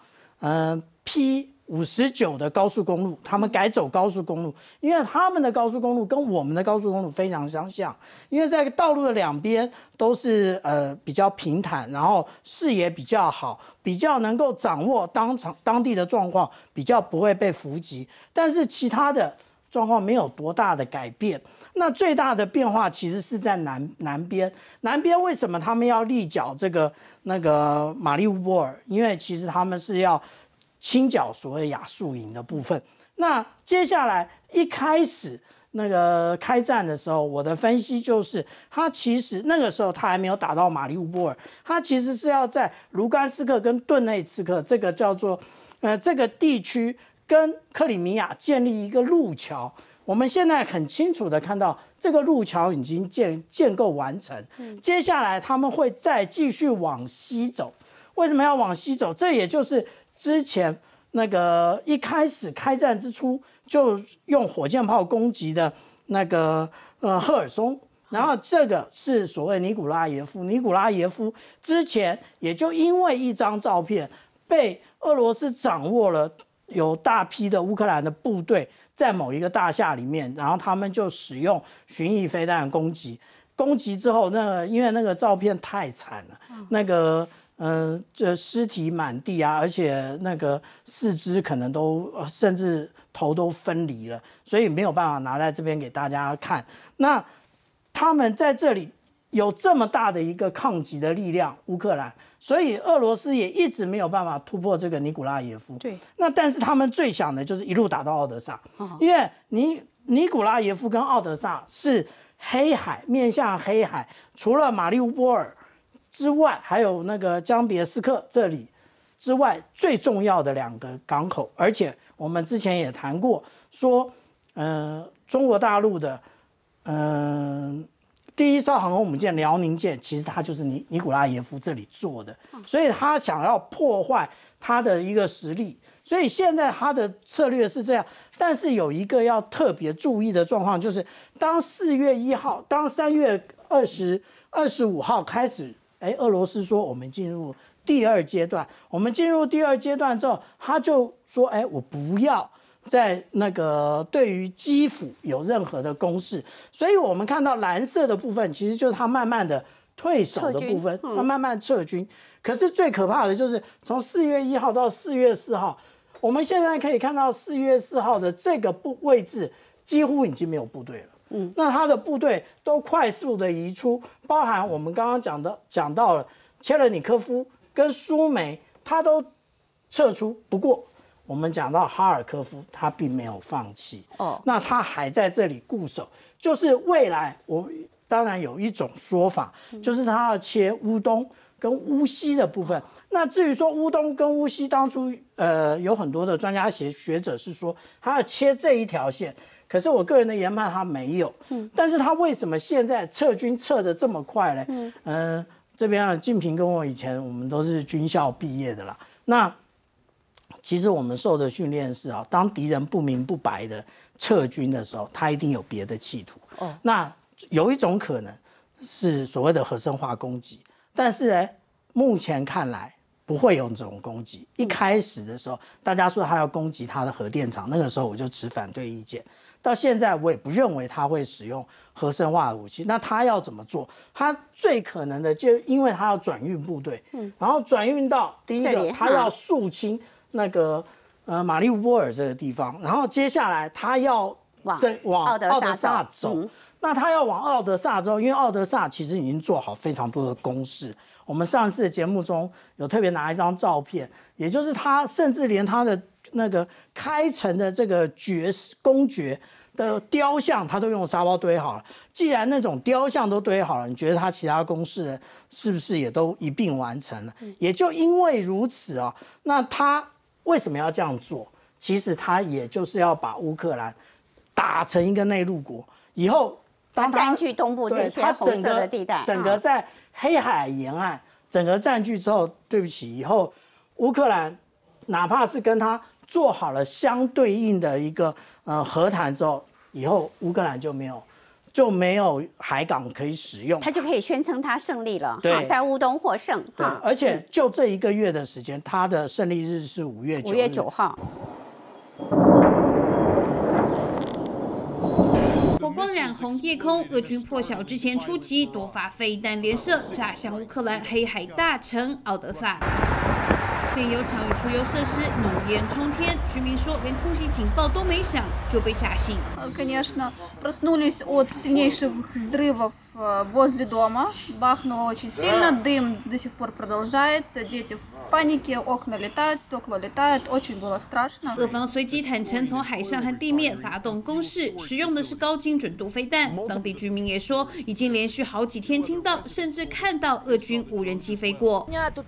P59的高速公路，他们改走高速公路，因为他们的高速公路跟我们的高速公路非常相像，因为在道路的两边都是比较平坦，然后视野比较好，比较能够掌握当地的状况，比较不会被伏击。但是其他的状况没有多大的改变。那最大的变化其实是在南边。南边为什么他们要立脚那个马里乌波尔？因为其实他们是要清剿所谓亚速营的部分。那接下来一开始那个开战的时候，我的分析就是，他其实那个时候他还没有打到马里乌波尔，他其实是要在卢甘斯克跟顿内茨克这个叫做这个地区跟克里米亚建立一个路桥。我们现在很清楚的看到，这个路桥已经建构完成。接下来他们会再继续往西走。为什么要往西走？这也就是之前那个一开始开战之初就用火箭炮攻击的那个赫尔松，然后这个是所谓尼古拉耶夫。尼古拉耶夫之前也就因为一张照片被俄罗斯掌握了，有大批的乌克兰的部队在某一个大厦里面，然后他们就使用巡弋飞弹攻击之后，因为那个照片太惨了，这尸体满地啊，而且那个四肢可能都甚至头都分离了，所以没有办法拿在这边给大家看。那他们在这里有这么大的一个抗击的力量，乌克兰，所以俄罗斯也一直没有办法突破这个尼古拉耶夫。
对，
那但是他们最想的就是一路打到奥德萨，因为尼古拉耶夫跟奥德萨是黑海面向黑海，除了马里乌波尔之外，还有那个江别斯克这里之外最重要的两个港口。而且我们之前也谈过，说中国大陆的第一艘航空母舰辽宁舰，其实它就是尼古拉耶夫这里做的，所以他想要破坏他的一个实力。所以现在他的策略是这样，但是有一个要特别注意的状况，就是当4月1号，当3月25号开始，俄罗斯说我们进入第二阶段，我们进入第二阶段之后，他就说，我不要在那个对于基辅有任何的攻势，所以我们看到蓝色的部分，其实就是他慢慢的退守的部分，他慢慢撤军。可是最可怕的就是从4月1号到4月4号，我们现在可以看到4月4号的这个位置几乎已经没有部队了。那他的部队都快速的移出，包含我们刚刚讲到了切勒尼科夫跟苏梅，他都撤出。不过我们讲到哈尔科夫，他并没有放弃，那他还在这里固守。就是未来，我当然有一种说法，就是他要切乌东跟乌西的部分。那至于说乌东跟乌西，当初有很多的专家学者是说他要切这一条线，可是我个人的研判他没有。但是他为什么现在撤军撤得这么快呢？这边静平跟我以前我们都是军校毕业的啦。那其实我们受的训练是当敌人不明不白的撤军的时候，他一定有别的企图。那有一种可能是所谓的核生化攻击，但是呢，目前看来不会有这种攻击。一开始的时候，大家说他要攻击他的核电厂，那个时候我就持反对意见。到现在我也不认为他会使用核生化武器。那他要怎么做？他最可能的就因为他要转运部队，然后转运到第一个他要肃清那个马里乌波尔这个地方，然后接下来他要往奥德萨走。那他要往奥德萨之后，因为奥德萨其实已经做好非常多的攻势。我们上次的节目中有特别拿一张照片，也就是他甚至连他的那个开城的这个公爵的雕像，他都用沙包堆好了。既然那种雕像都堆好了，你觉得他其他攻势是不是也都一并完成了？也就因为如此那他为什么要这样做？其实他也就是要把乌克兰打成一个内陆国，以后当他
占据东部这些红色的地带，
整个在黑海沿岸整个占据之后，对不起，以后乌克兰哪怕是跟他做好了相对应的一个和谈之后，以后乌克兰就没有就没有海港可以使用，
他就可以宣称他胜利了，
对，
在乌东获胜。
对，而且就这1个月的时间，他的胜利日是5月9
号。
火光染红夜空，俄军破晓之前出击，多发飞弹连射，炸向乌克兰黑海大城敖德萨。炼油厂与出油设施浓烟冲天，居民说连空袭警报都没响就被吓醒。
Конечно, проснулись от сильнейших взрывов возле дома. Бахнуло очень сильно, дым до сих пор продолжается, дети в панике, окна летают, стекла летают, очень было страшно.
俄方随即坦承从海上和地面发动攻势，使用的是高精准度飞弹。当地居民也说，已经连续好几天听到，甚至看到俄军无人机飞过。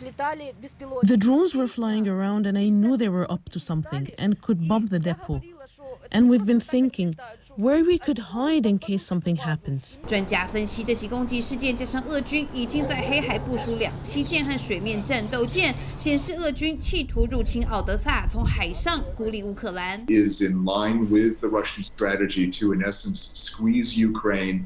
The drones were flying around and I knew they were up to something and could bomb the depot. And we've been thinking where we could hide in case something happens.
专家分析，这起攻击事件加上俄军已经在黑海部署2栖舰和水面战斗舰，显示俄军企图入侵敖德萨，从海上孤立乌克兰。
Is in line with the Russian strategy to, in essence, squeeze Ukraine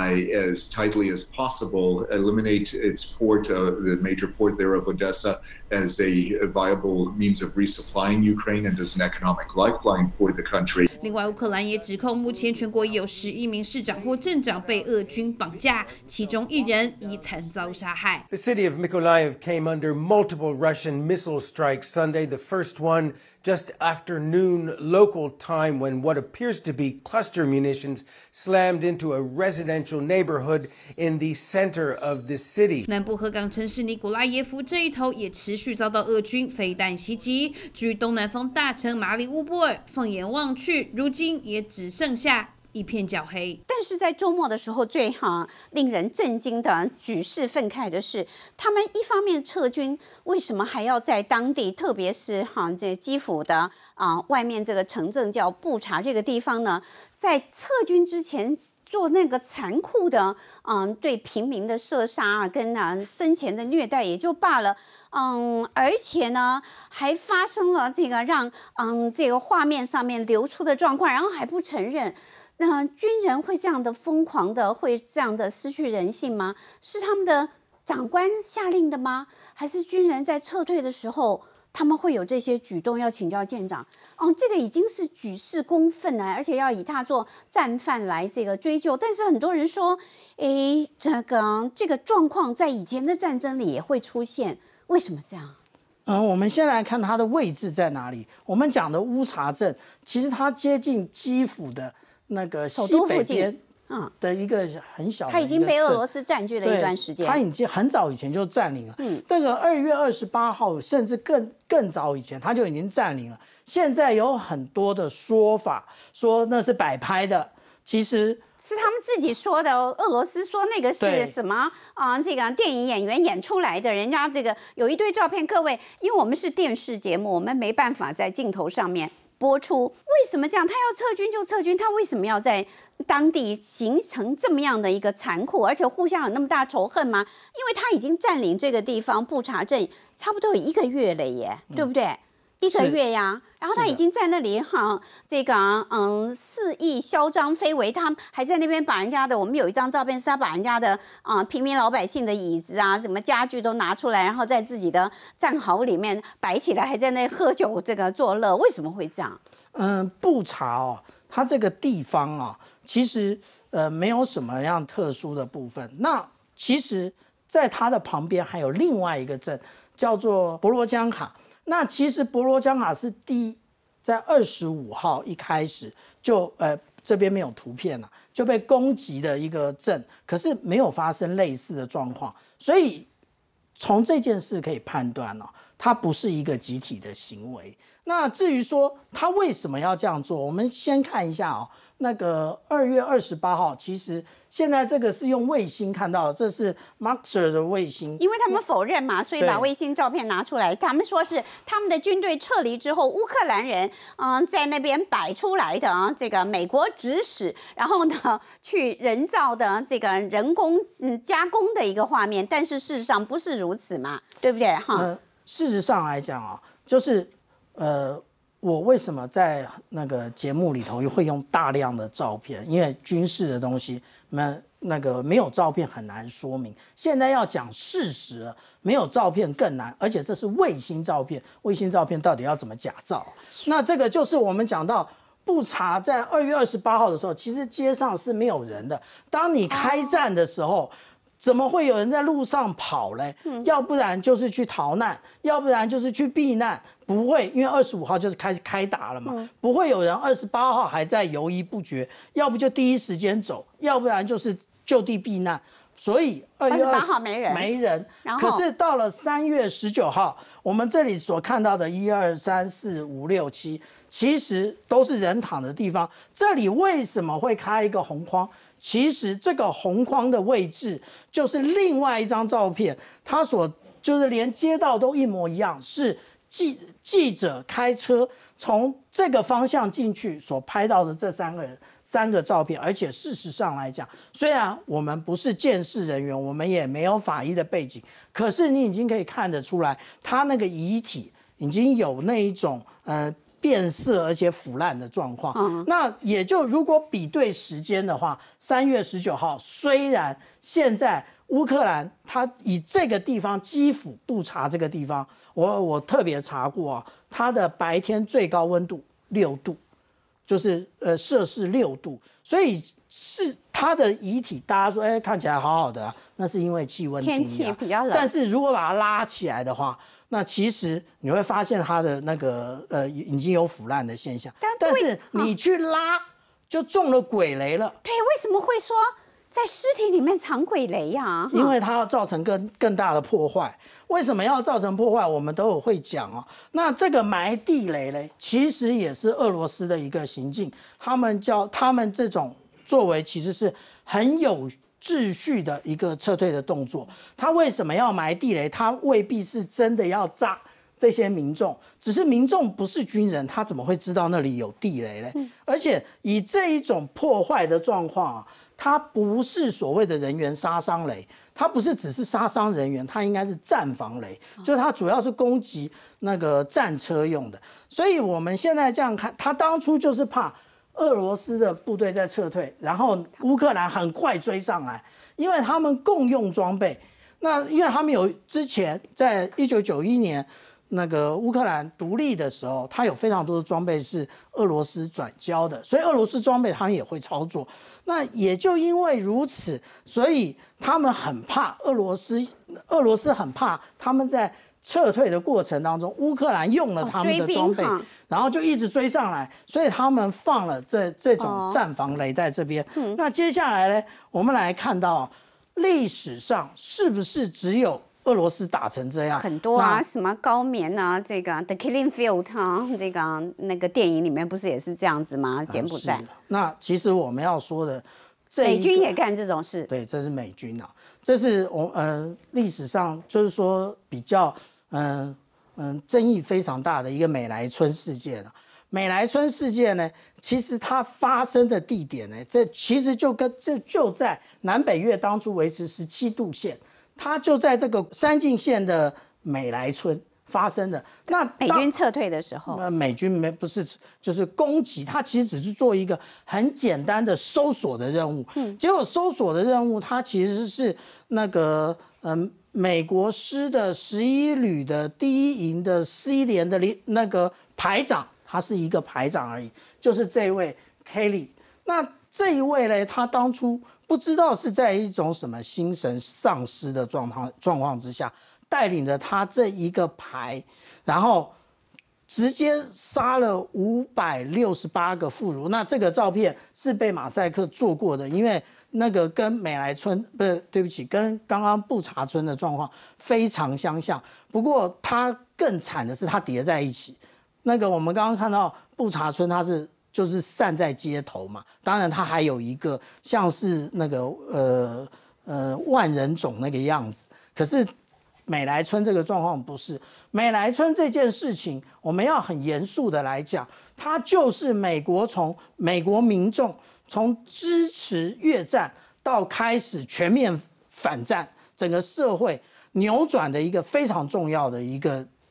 as tightly as possible, eliminate its port, the major port there of Odessa, as a viable means of resupplying Ukraine and as an economic lifeline for the country.
另外，乌克兰也指控，目前全国已有11名市长或镇长被俄军绑架，其中1人已惨遭杀害。
The city of Mykolaiv came under multiple Russian missile strikes Sunday, the first one just after noon local time when what appears to be cluster munitions slammed into a residential neighborhood in the center of the city.
南部河港城市尼古拉耶夫这一头也持续遭到俄军飞弹袭击。至于东南方大城马里乌波尔，放眼望去，如今也只剩下一片焦黑。
但是在周末的时候，最令人震惊的、举世愤慨的是，他们一方面撤军，为什么还要在当地，特别是这基辅的外面这个城镇叫布查这个地方呢，在撤军之前做那个残酷的对平民的射杀跟生前的虐待也就罢了，而且呢还发生了这个让这个画面上面流出的状况，然后还不承认。那军人会这样的疯狂的，会这样的失去人性吗？是他们的长官下令的吗？还是军人在撤退的时候，他们会有这些举动？要请教舰长。这个已经是举世公愤了，而且要以他做战犯来这个追究。但是很多人说，这个状况在以前的战争里也会出现，为什么这样？
我们先来看它的位置在哪里。我们讲的乌查镇，其实它接近基辅的那个西北边的一个很小的一个镇，它
已经被俄罗斯占据了一段时间。
它已经很早以前就占领了。这个2月28号，甚至更早以前，它就已经占领了。现在有很多的说法，说那是摆拍的，其实
是他们自己说的。俄罗斯说那个是什么这个电影演员演出来的，人家这个有一堆照片。各位，因为我们是电视节目，我们没办法在镜头上面播出。为什么这样？他要撤军就撤军，他为什么要在当地形成这么样的一个残酷，而且互相有那么大仇恨吗？因为他已经占领这个地方布查镇差不多有1个月了耶，对不对？1个月呀，然后他已经在那里这个肆意嚣张非为，他还在那边把人家的，我们有一张照片是他把人家的平民老百姓的椅子什么家具都拿出来，然后在自己的战壕里面摆起来，还在那喝酒这个作乐，为什么会这样？
布查它这个地方其实没有什么样特殊的部分。那其实在它的旁边还有另外一个镇叫做博罗江卡。那其实博罗江卡是在25号一开始就这边没有图片了，就被攻击的一个镇，可是没有发生类似的状况，所以从这件事可以判断它不是一个集体的行为。那至于说他为什么要这样做，我们先看一下那个2月28号，其实现在这个是用卫星看到的，这是 Maxar 的卫星，
因为他们否认嘛，所以把卫星照片拿出来。他们说是他们的军队撤离之后，乌克兰人在那边摆出来的这个美国指使，然后呢去人造的这个人工加工的一个画面，但是事实上不是如此嘛，对不对？
事实上来讲就是我为什么在那个节目里头会用大量的照片？因为军事的东西，那个没有照片很难说明。现在要讲事实了，没有照片更难，而且这是卫星照片，卫星照片到底要怎么假造？那这个就是我们讲到布查在2月28号的时候，其实街上是没有人的。当你开战的时候，怎么会有人在路上跑嘞？要不然就是去逃难，要不然就是去避难。不会，因为25号就是开始开打了嘛，不会有人28号还在犹豫不决，要不就第一时间走，要不然就是就地避难。所以2月28号没人，可是到了3月19号，我们这里所看到的1、2、3、4、5、6、7，其实都是人躺的地方。这里为什么会开一个红框？其实这个红框的位置就是另外一张照片，它就是连街道都一模一样，是记者开车从这个方向进去所拍到的这三个照片。而且事实上来讲，虽然我们不是鉴识人员，我们也没有法医的背景，可是你已经可以看得出来，他那个遗体已经有那一种变色而且腐烂的状况。那也就如果比对时间的话，3月19号，虽然现在乌克兰它以这个地方基辅布查这个地方，我特别查过啊，它的白天最高温度6度，就是摄氏6度，所以是它的遗体，大家说看起来好好的那是因为气温低
天气比较冷。
但是如果把它拉起来的话，那其实你会发现它的那个已经有腐烂的现象，但是你去拉就中了鬼雷了。
对，为什么会说在尸体里面藏鬼雷呀？
因为它要造成更大的破坏。为什么要造成破坏？我们都有会讲哦。那这个埋地雷嘞，其实也是俄罗斯的一个行径。他们这种作为其实是很有秩序的一个撤退的动作。他为什么要埋地雷？他未必是真的要炸这些民众，只是民众不是军人，他怎么会知道那里有地雷嘞？而且以这一种破坏的状况啊，它不是所谓的人员杀伤雷，它不是只是杀伤人员，它应该是战防雷，就是它主要是攻击那个战车用的。所以我们现在这样看，他当初就是怕俄罗斯的部队在撤退，然后乌克兰很快追上来，因为他们共用装备。那因为他们有之前在1991年那个乌克兰独立的时候，它有非常多的装备是俄罗斯转交的，所以俄罗斯装备他们也会操作。那也就因为如此，所以他们很怕俄罗斯很怕他们在撤退的过程当中，乌克兰用了他们的装备，然后就一直追上来，所以他们放了这种战防雷在这边。那接下来呢，我们来看到历史上是不是只有俄罗斯打成这样？
很多啊，什么高棉啊，这个 The Killing Field 啊，这个那个电影里面不是也是这样子吗？柬埔寨。
那其实我们要说的，
美军也干这种事。
对，这是美军啊，这是历史上就是说比较争议非常大的一个美莱村事件啊。美莱村事件呢，其实它发生的地点呢，这其实就在南北越当初维持17度线，它就在这个山境县的美莱村发生的。那
美军撤退的时候，
美军不是就是攻击，它其实只是做一个很简单的搜索的任务。结果搜索的任务，它其实是那个美国师的11旅的第1营的C连的那个排长。他是一个排长而已，就是这位 Kelly。那这一位呢，他当初不知道是在一种什么心神丧失的状况之下，带领着他这一个排，然后直接杀了568个妇孺。那这个照片是被马赛克做过的，因为那个跟美莱村对不起，跟刚刚布查村的状况非常相像。不过他更惨的是，他叠在一起。那个我们刚刚看到布查村，它就是散在街头嘛，当然它还有一个像是那个万人冢那个样子。可是美莱村这个状况不是，美莱村这件事情，我们要很严肃的来讲，它就是美国民众从支持越战到开始全面反战，整个社会扭转的一个非常重要的一个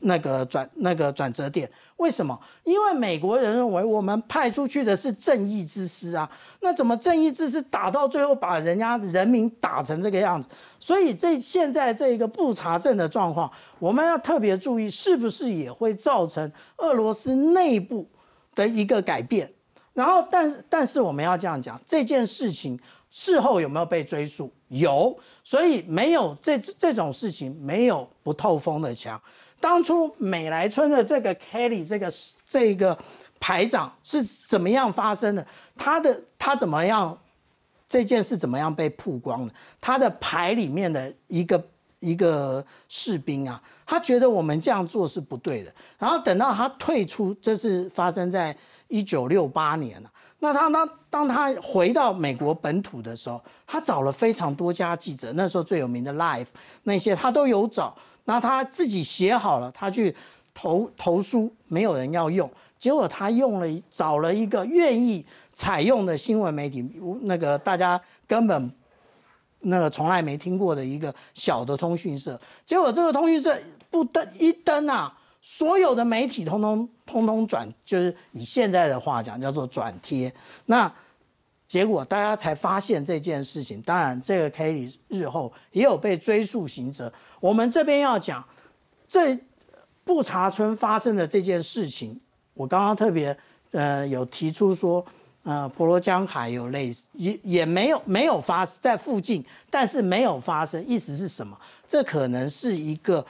那个转折点。为什么？因为美国人认为我们派出去的是正义之师啊，那怎么正义之师打到最后把人家人民打成这个样子？所以现在这个不查证的状况，我们要特别注意，是不是也会造成俄罗斯内部的一个改变？然后，但是我们要这样讲，这件事情事后有没有被追溯？有，所以没有这种事情没有不透风的墙。当初美莱村的这个 Kelly 这个排长是怎么样发生的？他怎么样这件事怎么样被曝光的？他的排里面的一个士兵啊，他觉得我们这样做是不对的。然后等到他退出，这是发生在1968年了。那当他回到美国本土的时候，他找了非常多家记者，那时候最有名的 Life 那些他都有找。然后他自己写好了，他去投书，没有人要用，结果他找了一个愿意采用的新闻媒体，那个大家根本从来没听过的一个小的通讯社，结果这个通讯社一登啊，所有的媒体通通转，就是以现在的话讲叫做转贴。那结果大家才发现这件事情，当然这个 Kelly 日后也有被追溯刑责。我们这边要讲，这布查村发生的这件事情，我刚刚特别有提出说，婆罗江海有类似，也没有发生在附近，但是没有发生，意思是什么？这可能是一个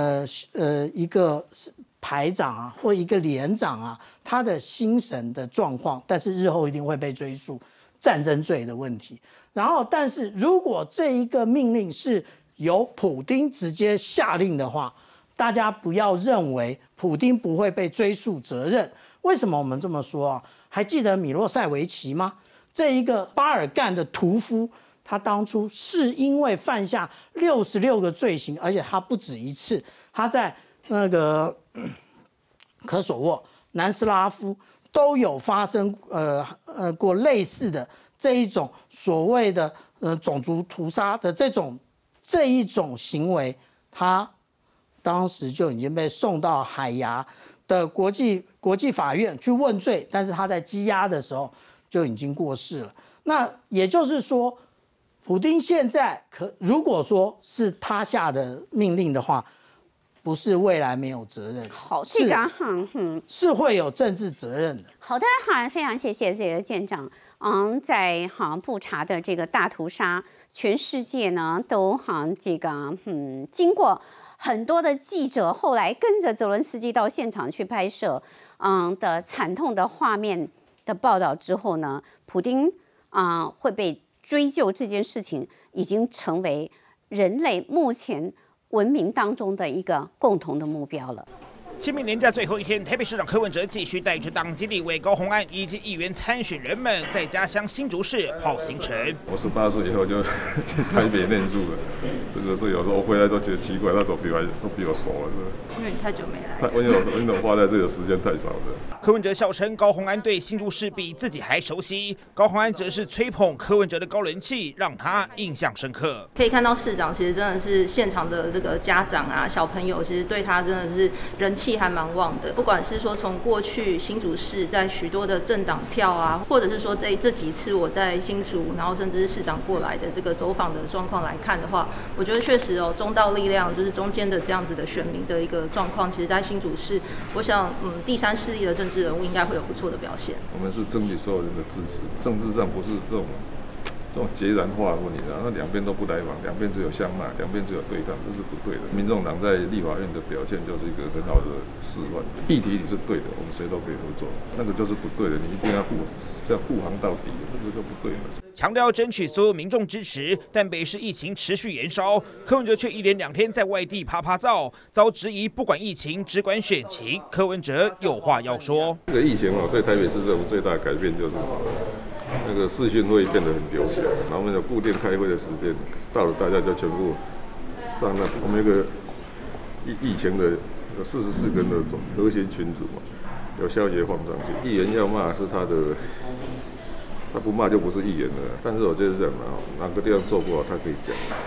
排长啊，或一个连长啊，他的心神的状况，但是日后一定会被追溯战争罪的问题。然后，但是如果这一个命令是由普丁直接下令的话，大家不要认为普丁不会被追溯责任。为什么我们这么说啊？还记得米洛塞维奇吗？这一个巴尔干的屠夫，他当初是因为犯下66个罪行，而且他不止一次，他在那个科索沃、南斯拉夫都有发生过类似的这一种所谓的种族屠杀的这一种行为，他当时就已经被送到海牙的国际法院去问罪，但是他在羁押的时候就已经过世了。那也就是说，普丁现在如果说是他下的命令的话，不是未来没有责任，
好，这个
是会有政治责任的。
好的，好，非常谢谢这个舰长。在布查的这个大屠杀，全世界呢都这个经过很多的记者后来跟着泽伦斯基到现场去拍摄的惨痛的画面的报道之后呢，普丁会被追究这件事情，已经成为人类目前文明当中的一个共同的目标了。
清明连假最后一天，台北市长柯文哲继续带着党籍立委高虹安以及议员参选人们在家乡新竹市跑行程。
我18岁以后就去台北念书了，这个对，有时候回来都觉得奇怪，他都比我熟了，
因为你太久没来。
我花在这个时间太少了。
柯文哲笑称高虹安对新竹市比自己还熟悉，高虹安则是吹捧柯文哲的高人气，让他印象深刻。
可以看到市长其实真的是现场的这个家长啊、小朋友，其实对他真的是人气还蛮旺的。不管是说从过去新竹市在许多的政党票啊，或者是说这几次我在新竹，然后甚至是市长过来的这个走访的状况来看的话，我觉得确实中道力量就是中间的这样子的选民的一个状况，其实在新竹市，我想第三势力的政治人物应该会有不错的表现。
我们是争取所有人的支持，政治上不是这种截然化的问题，那两边都不来往，两边只有相骂，两边只有对抗，这是不对的。民众党在立法院的表现就是一个很好的示范。议题你是对的，我们谁都可以合作，那个就是不对的，你一定要护航到底，这个就不对了。
强调争取所有民众支持，但北市疫情持续延烧，柯文哲却一连2天在外地趴灶，遭质疑不管疫情只管选情。柯文哲有话要说：
这个疫情对台北市政府最大的改变就是那个视讯会变得很流行，然后我们有固定开会的时间，到了大家就全部上那我们有个疫情的有44个那种核心群组嘛，有消息放上去，议员要骂是他的，他不骂就不是议员了。但是我觉得这样哪个地方做不好，他可以讲。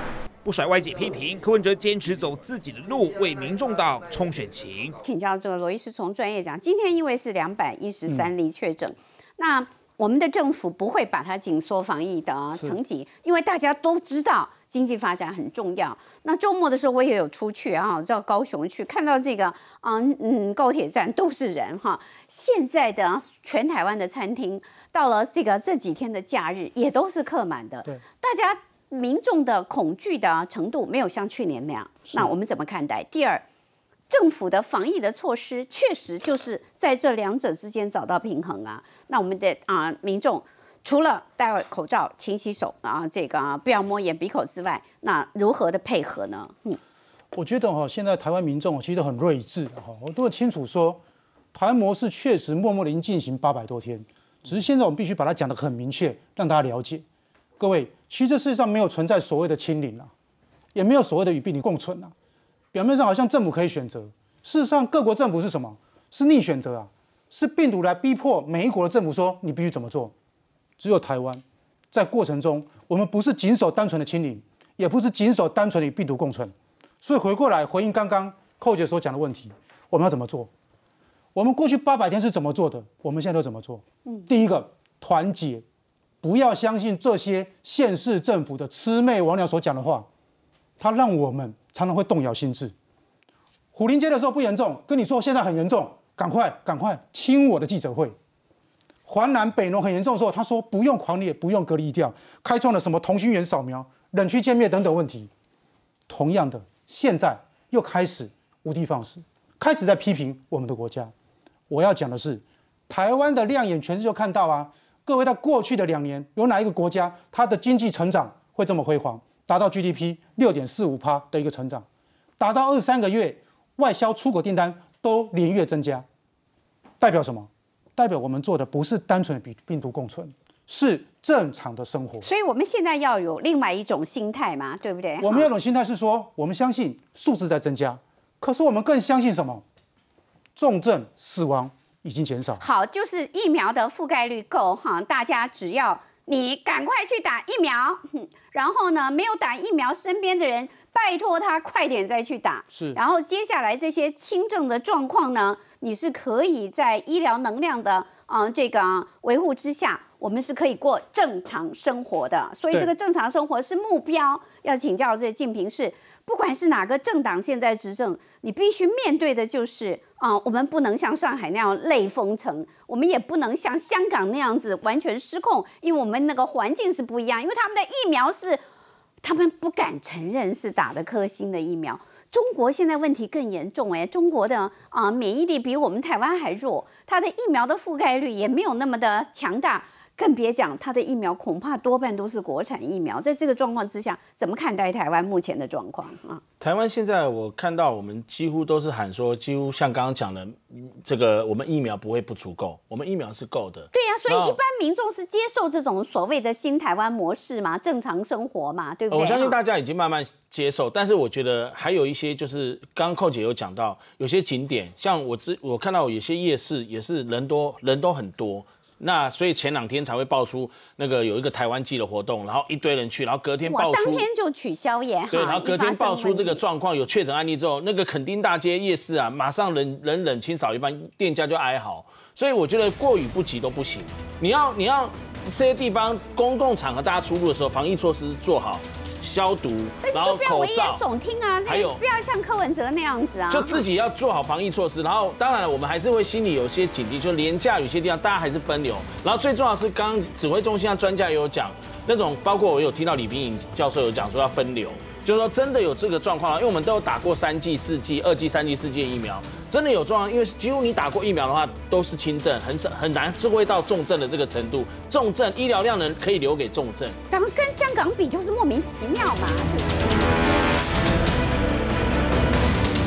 不甩外界批评，柯文哲坚持走自己的路，为民众党冲选情。
请教这个罗医师，从专业讲，今天因为是213例确诊，那我们的政府不会把它紧缩防疫的层级，因为大家都知道经济发展很重要。那周末的时候我也有出去啊，到高雄去看到这个高铁站都是人哈。现在的全台湾的餐厅到了这几天的假日也都是客满的，大家民众的恐惧的程度没有像去年那样。那我们怎么看待？第二，政府的防疫的措施确实就是在这两者之间找到平衡啊。那我们的民众除了戴口罩、勤洗手不要摸眼鼻口之外，那如何的配合呢？
我觉得现在台湾民众其实都很睿智我都很清楚说，台湾模式确实默默的已经进行800多天，只是现在我们必须把它讲得很明确，让大家了解。各位，其实这世界上没有存在所谓的清零也没有所谓的与病毒共存表面上好像政府可以选择，事实上各国政府是什么？是逆选择是病毒来逼迫每一国的政府说你必须怎么做。只有台湾在过程中，我们不是谨守单纯的清零，也不是谨守单纯的与病毒共存。所以回过来回应刚刚寇姐所讲的问题，我们要怎么做？我们过去800天是怎么做的？我们现在都怎么做？第一个，团结，不要相信这些县市政府的魑魅魍魉所讲的话，它让我们常常会动摇心智。虎林街的时候不严重，跟你说现在很严重，赶快听我的记者会。环南北农很严重的时候，他说不用狂烈，不用隔离疫调，开创了什么同心圆扫描、冷区歼灭等等问题。同样的，现在又开始无的放矢，开始在批评我们的国家。我要讲的是，台湾的亮眼全世界就看到各位在过去的2年，有哪一个国家它的经济成长会这么辉煌，达到 GDP 6.45% 的一个成长，达到23个月外销出口订单都连月增加，代表什么？代表我们做的不是单纯的与病毒共存，是正常的生活。
所以我们现在要有另外一种心态嘛，对不对？
我们有一种心态是说，我们相信数字在增加，可是我们更相信什么？重症死亡已经减少。
好，就是疫苗的覆盖率够大家只要你赶快去打疫苗，然后呢，没有打疫苗身边的人，拜托他快点再去打。
是。
然后接下来这些轻症的状况呢，你是可以在医疗能量的维护之下，我们是可以过正常生活的。所以这个正常生活是目标。要请教这敬平是，不管是哪个政党现在执政，你必须面对的就是我们不能像上海那样类封城，我们也不能像香港那样子完全失控，因为我们那个环境是不一样，因为他们的疫苗是他们不敢承认是打的科兴的疫苗。中国现在问题更严重中国的免疫力比我们台湾还弱，它的疫苗的覆盖率也没有那么的强大，更别讲它的疫苗恐怕多半都是国产疫苗。在这个状况之下，怎么看待台湾目前的状况
台湾现在我看到我们几乎都是喊说，几乎像刚刚讲的这个，我们疫苗不会不足够，我们疫苗是够的。
对所以一般民众是接受这种所谓的新台湾模式嘛，正常生活嘛，对不对？
我相信大家已经慢慢接受，但是我觉得还有一些，就是刚刚寇姐有讲到，有些景点，像我看到有些夜市也是人都很多。那所以前2天才会爆出那个有一个台湾季的活动，然后一堆人去，然后隔天爆出，
当天就取消耶。
对，然后隔天爆出这个状况，有确诊案例之后，那个垦丁大街夜市马上人冷清扫一半，店家就哀嚎。所以我觉得过犹不及都不行。你要这些地方公共场合大家出入的时候，防疫措施做好。消毒，然后口罩，就不要危言
耸听还有不要像柯文哲那样子
就自己要做好防疫措施。然后当然了，我们还是会心里有些警惕，就连假有些地方大家还是分流。然后最重要的是，刚刚指挥中心的专家也有讲，那种包括我有听到李秉颖教授有讲说要分流，就是说真的有这个状况，因为我们都有打过3剂、4剂、2剂、3剂、4剂疫苗，真的有状况，因为几乎你打过疫苗的话都是轻症，很难就会到重症的这个程度。重症医疗量能可以留给重症，
当然跟香港比就是莫名其妙嘛。